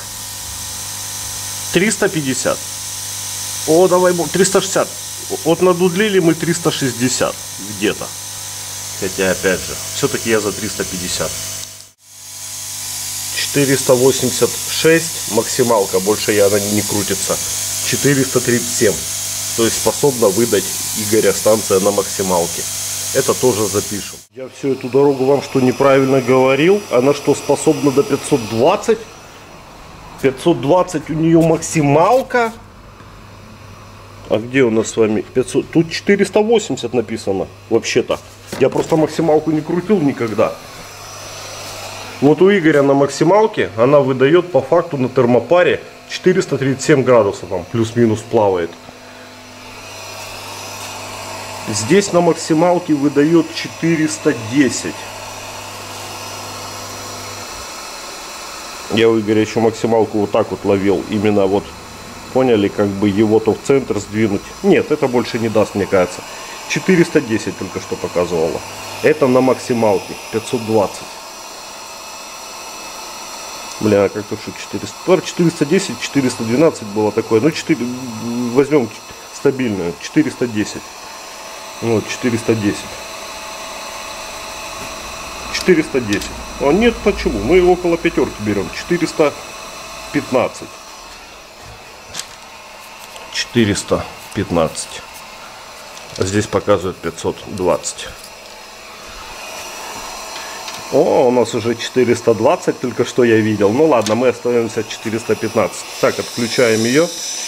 350. О, давай, 360. Вот надудлили мы 360 где-то. Хотя, опять же, все-таки я за 350. 486 максималка, больше она не крутится. 437. То есть способна выдать Игоря станция на максималке. Это тоже запишем. Я всю эту дорогу вам что неправильно говорил? Она что, способна до 520? 520 у нее максималка. А где у нас с вами 500? Тут 480 написано, вообще-то. Я просто максималку не крутил никогда. Вот у Игоря на максималке она выдает по факту на термопаре 437 градусов, там плюс-минус плавает. Здесь на максималке выдает 410. Я у Игоря еще максималку вот так вот ловил. Именно вот, поняли, как бы его то в центр сдвинуть. Нет, это больше не даст, мне кажется. 410 только что показывало. Это на максималке 520. Бля, как-то что 400. 410, 412 было такое. Ну 4, возьмем стабильную. 410. Вот 410. 410. А нет, почему? Мы его около пятерки берем. 415. 415. А здесь показывает 520. О, у нас уже 420, только что я видел. Ну ладно, мы остаемся 415. Так, отключаем ее.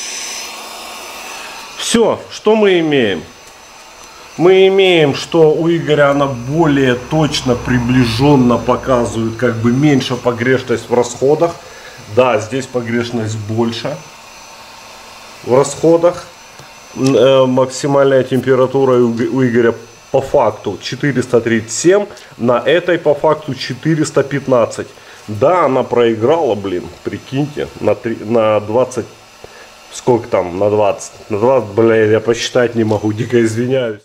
Все, что мы имеем? Мы имеем, что у Игоря она более точно, приближенно показывает, как бы меньше погрешность в расходах. Да, здесь погрешность больше в расходах. Максимальная температура у Игоря по факту 437, на этой по факту 415. Да, она проиграла, блин, прикиньте, на 20, сколько там, на 20, блин, я посчитать не могу, дико извиняюсь.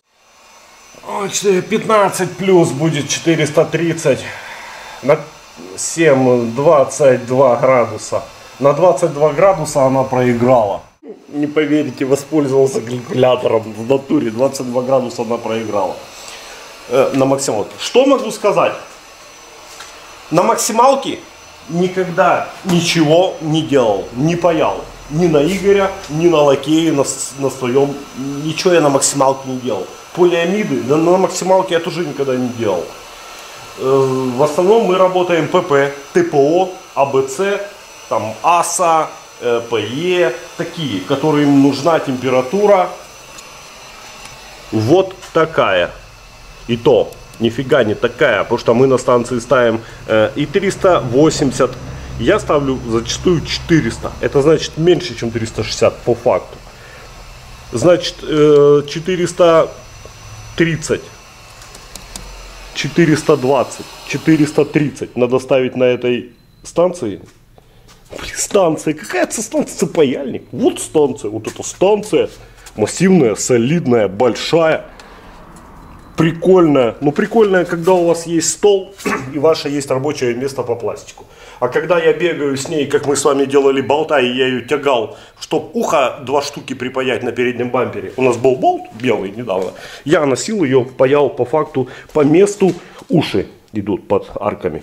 15 плюс будет 430, на 7, 22 градуса. На 22 градуса она проиграла. Не поверите, воспользовался калькулятором. В натуре 22 градуса она проиграла. На максималке. Что могу сказать? На максималке никогда ничего не делал, не паял. Ни на Игоря, ни на Лакея, на своем. Ничего я на максималке не делал. Полиамиды на максималке я тоже никогда не делал. В основном мы работаем ПП, ТПО, АБЦ, там АСА, ПЕ, такие, которым нужна температура вот такая. И то, нифига не такая, потому что мы на станции ставим и 380, я ставлю зачастую 400. Это значит меньше, чем 360 по факту. Значит 430, 420, 430 надо ставить на этой станции. Станция, какая-то станция, паяльник. Вот станция, вот эта станция. Массивная, солидная, большая. Прикольная. Ну прикольная, когда у вас есть стол и ваше есть рабочее место по пластику. А когда я бегаю с ней, как мы с вами делали болта, и я ее тягал, чтобы ухо 2 штуки припаять на переднем бампере. У нас был болт белый недавно. Я носил ее, паял по факту, по месту. Уши идут под арками.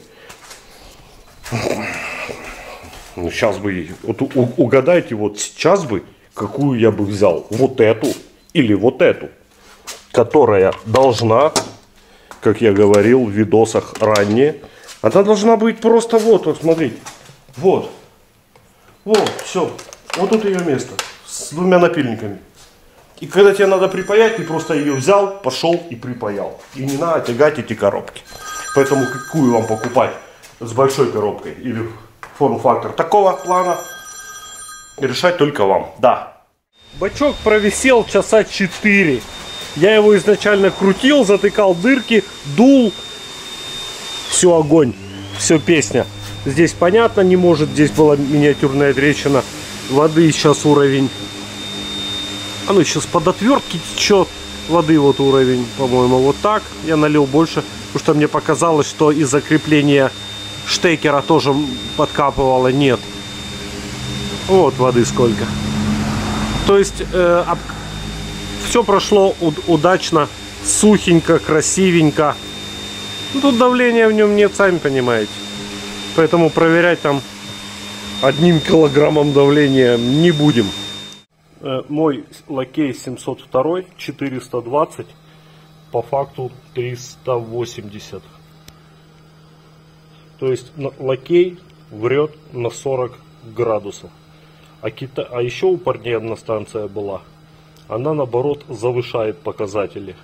Ну, сейчас бы, вот угадайте, вот сейчас бы, какую я бы взял, вот эту или вот эту, которая должна, как я говорил в видосах ранее, она должна быть просто вот, вот смотрите, вот, все, вот тут ее место, с 2 напильниками. И когда тебе надо припаять, ты просто ее взял, пошел и припаял. И не надо тягать эти коробки. Поэтому какую вам покупать с большой коробкой или форм-фактор такого плана, решать только вам. Да. Бачок провисел часа 4. Я его изначально крутил, затыкал дырки, дул. Все, огонь, все, песня. Здесь понятно, не может, здесь была миниатюрная трещина. Воды сейчас уровень. Оно сейчас под отвертки течет. Воды вот уровень, по-моему, вот так. Я налил больше, потому что мне показалось, что из-за крепления штекера тоже подкапывало. Нет. Вот воды сколько. То есть все прошло удачно, сухенько, красивенько. Ну, тут давления в нем нет, сами понимаете. Поэтому проверять там 1 килограммом давления не будем. Мой Лакей 702 420 по факту 380. То есть лакей врет на 40 градусов. А еще у парней одна станция была. Она наоборот завышает показатели.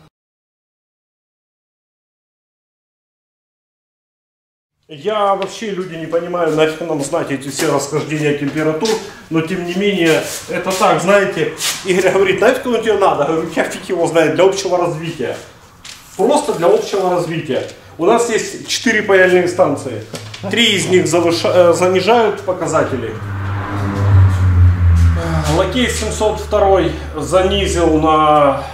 Я вообще, люди, не понимаю, нафиг нам знать эти все расхождения температур, но тем не менее, это так, знаете, Игорь говорит, нафиг оно тебе надо? Говорю, я фиг его знает, для общего развития. Просто для общего развития. У нас есть 4 паяльные станции, 3 из них занижают показатели. Лакей 702 занизил на...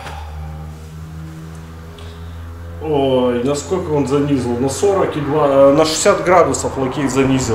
Ой, насколько он занизил? На 42, на 60 градусов лакей занизил.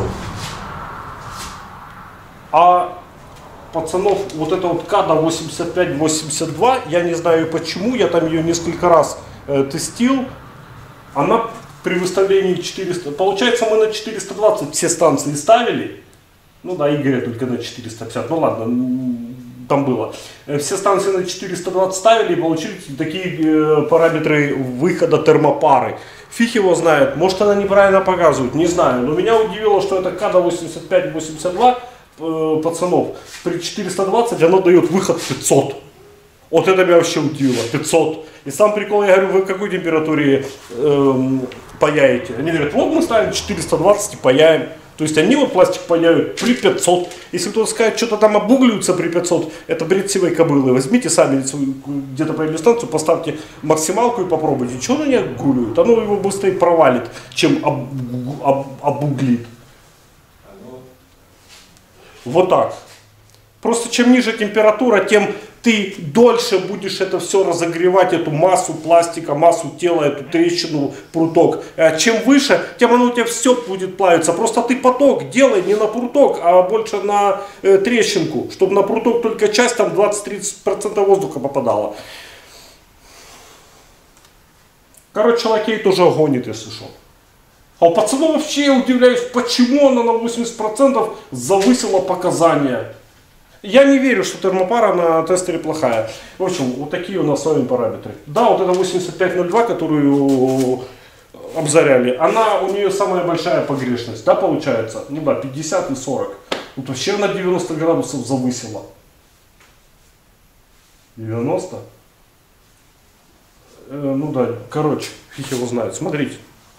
А пацанов, вот это вот Када 85-82, я не знаю почему, я там ее несколько раз тестил. Она при выставлении 400, получается мы на 420 все станции ставили. Ну да, Игоря только на 450, ну ладно, там было. Все станции на 420 ставили и получили такие параметры выхода термопары. Фиг его знает, может она неправильно показывает, не знаю. Но меня удивило, что это Када 85-82 пацанов. При 420 оно дает выход 500. Вот это меня вообще удивило, 500. И сам прикол, я говорю, вы в какой температуре паяете? Они говорят, вот мы ставим 420 и паяем. То есть они вот пластик паяют при 500. Если кто-то скажет, что-то там обугливаются при 500, это бред сивой кобылы. Возьмите сами где-то паяльную станцию, поставьте максималку и попробуйте. Чего оно не обугливает? Оно его быстрее провалит, чем обуглит. Вот так. Просто чем ниже температура, тем ты дольше будешь это все разогревать, эту массу пластика, массу тела, эту трещину, пруток. Чем выше, тем оно у тебя все будет плавиться. Просто ты поток делай не на пруток, а больше на трещинку. Чтобы на пруток только часть, там 20-30% воздуха попадало. Короче, лакей тоже гонит, если что. А у пацанов вообще я удивляюсь, почему она на 80% завысила показания. Я не верю, что термопара на тестере плохая. В общем, вот такие у нас с вами параметры. Да, вот эта 8502, которую обзаряли, она, у нее самая большая погрешность, да, получается? Ну да, 50 и 40. Вот вообще на 90 градусов завысила. 90? Ну да, короче, фиг его знает. Смотрите.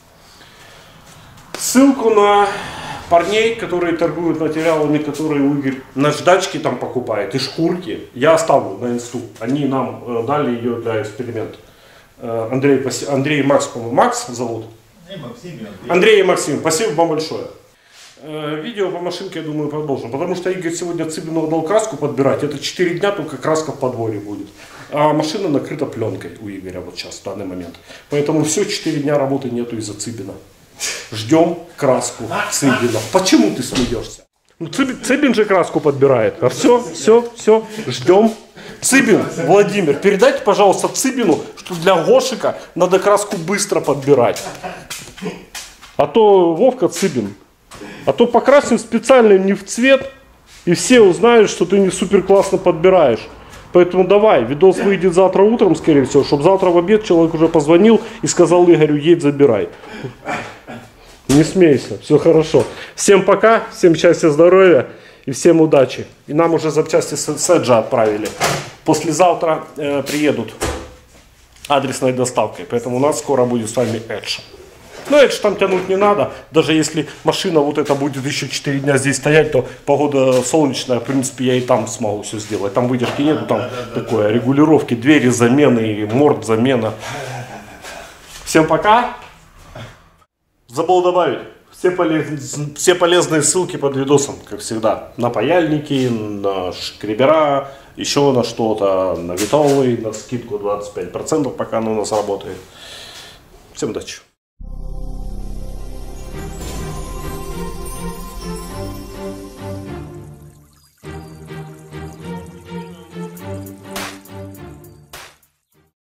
Ссылку на парней, которые торгуют материалами, которые Игорь наждачки там покупает и шкурки, я оставлю на инсту. Они нам дали ее для эксперимента. Андрей и Макс, по-моему, Макс зовут? Андрей и Максим, спасибо вам большое. Видео по машинке, я думаю, продолжим, потому что Игорь сегодня Цыбину дал краску подбирать. Это 4 дня только краска в подворье будет. А машина накрыта пленкой у Игоря вот сейчас, в данный момент. Поэтому все, 4 дня работы нету из-за Цыбина. Ждем краску Цыбина. Почему ты смеешься? Ну, Цыбин же краску подбирает. А все, ждем. Цыбин, Владимир, передайте, пожалуйста, Цыбину, что для Гошика надо краску быстро подбирать. А то Вовка Цыбин. А то покрасим специально не в цвет, и все узнают, что ты не супер классно подбираешь. Поэтому давай, видос выйдет завтра утром, скорее всего, чтобы завтра в обед человек уже позвонил и сказал Игорю, едь, забирай. Не смейся, все хорошо. Всем пока, всем счастья, здоровья и всем удачи. И нам уже запчасти с Эджа отправили. Послезавтра приедут адресной доставкой, поэтому у нас скоро будет с вами Эдж. Но Эдж там тянуть не надо, даже если машина вот эта будет еще 4 дня здесь стоять, то погода солнечная, в принципе я и там смогу все сделать. Там выдержки нету, там такое, регулировки, двери, замены, морд, замена. Всем пока. Забыл добавить все полезные ссылки под видосом, как всегда. На паяльники, на шкребера, еще на что-то, на витовый, на скидку 25%, пока она у нас работает. Всем удачи.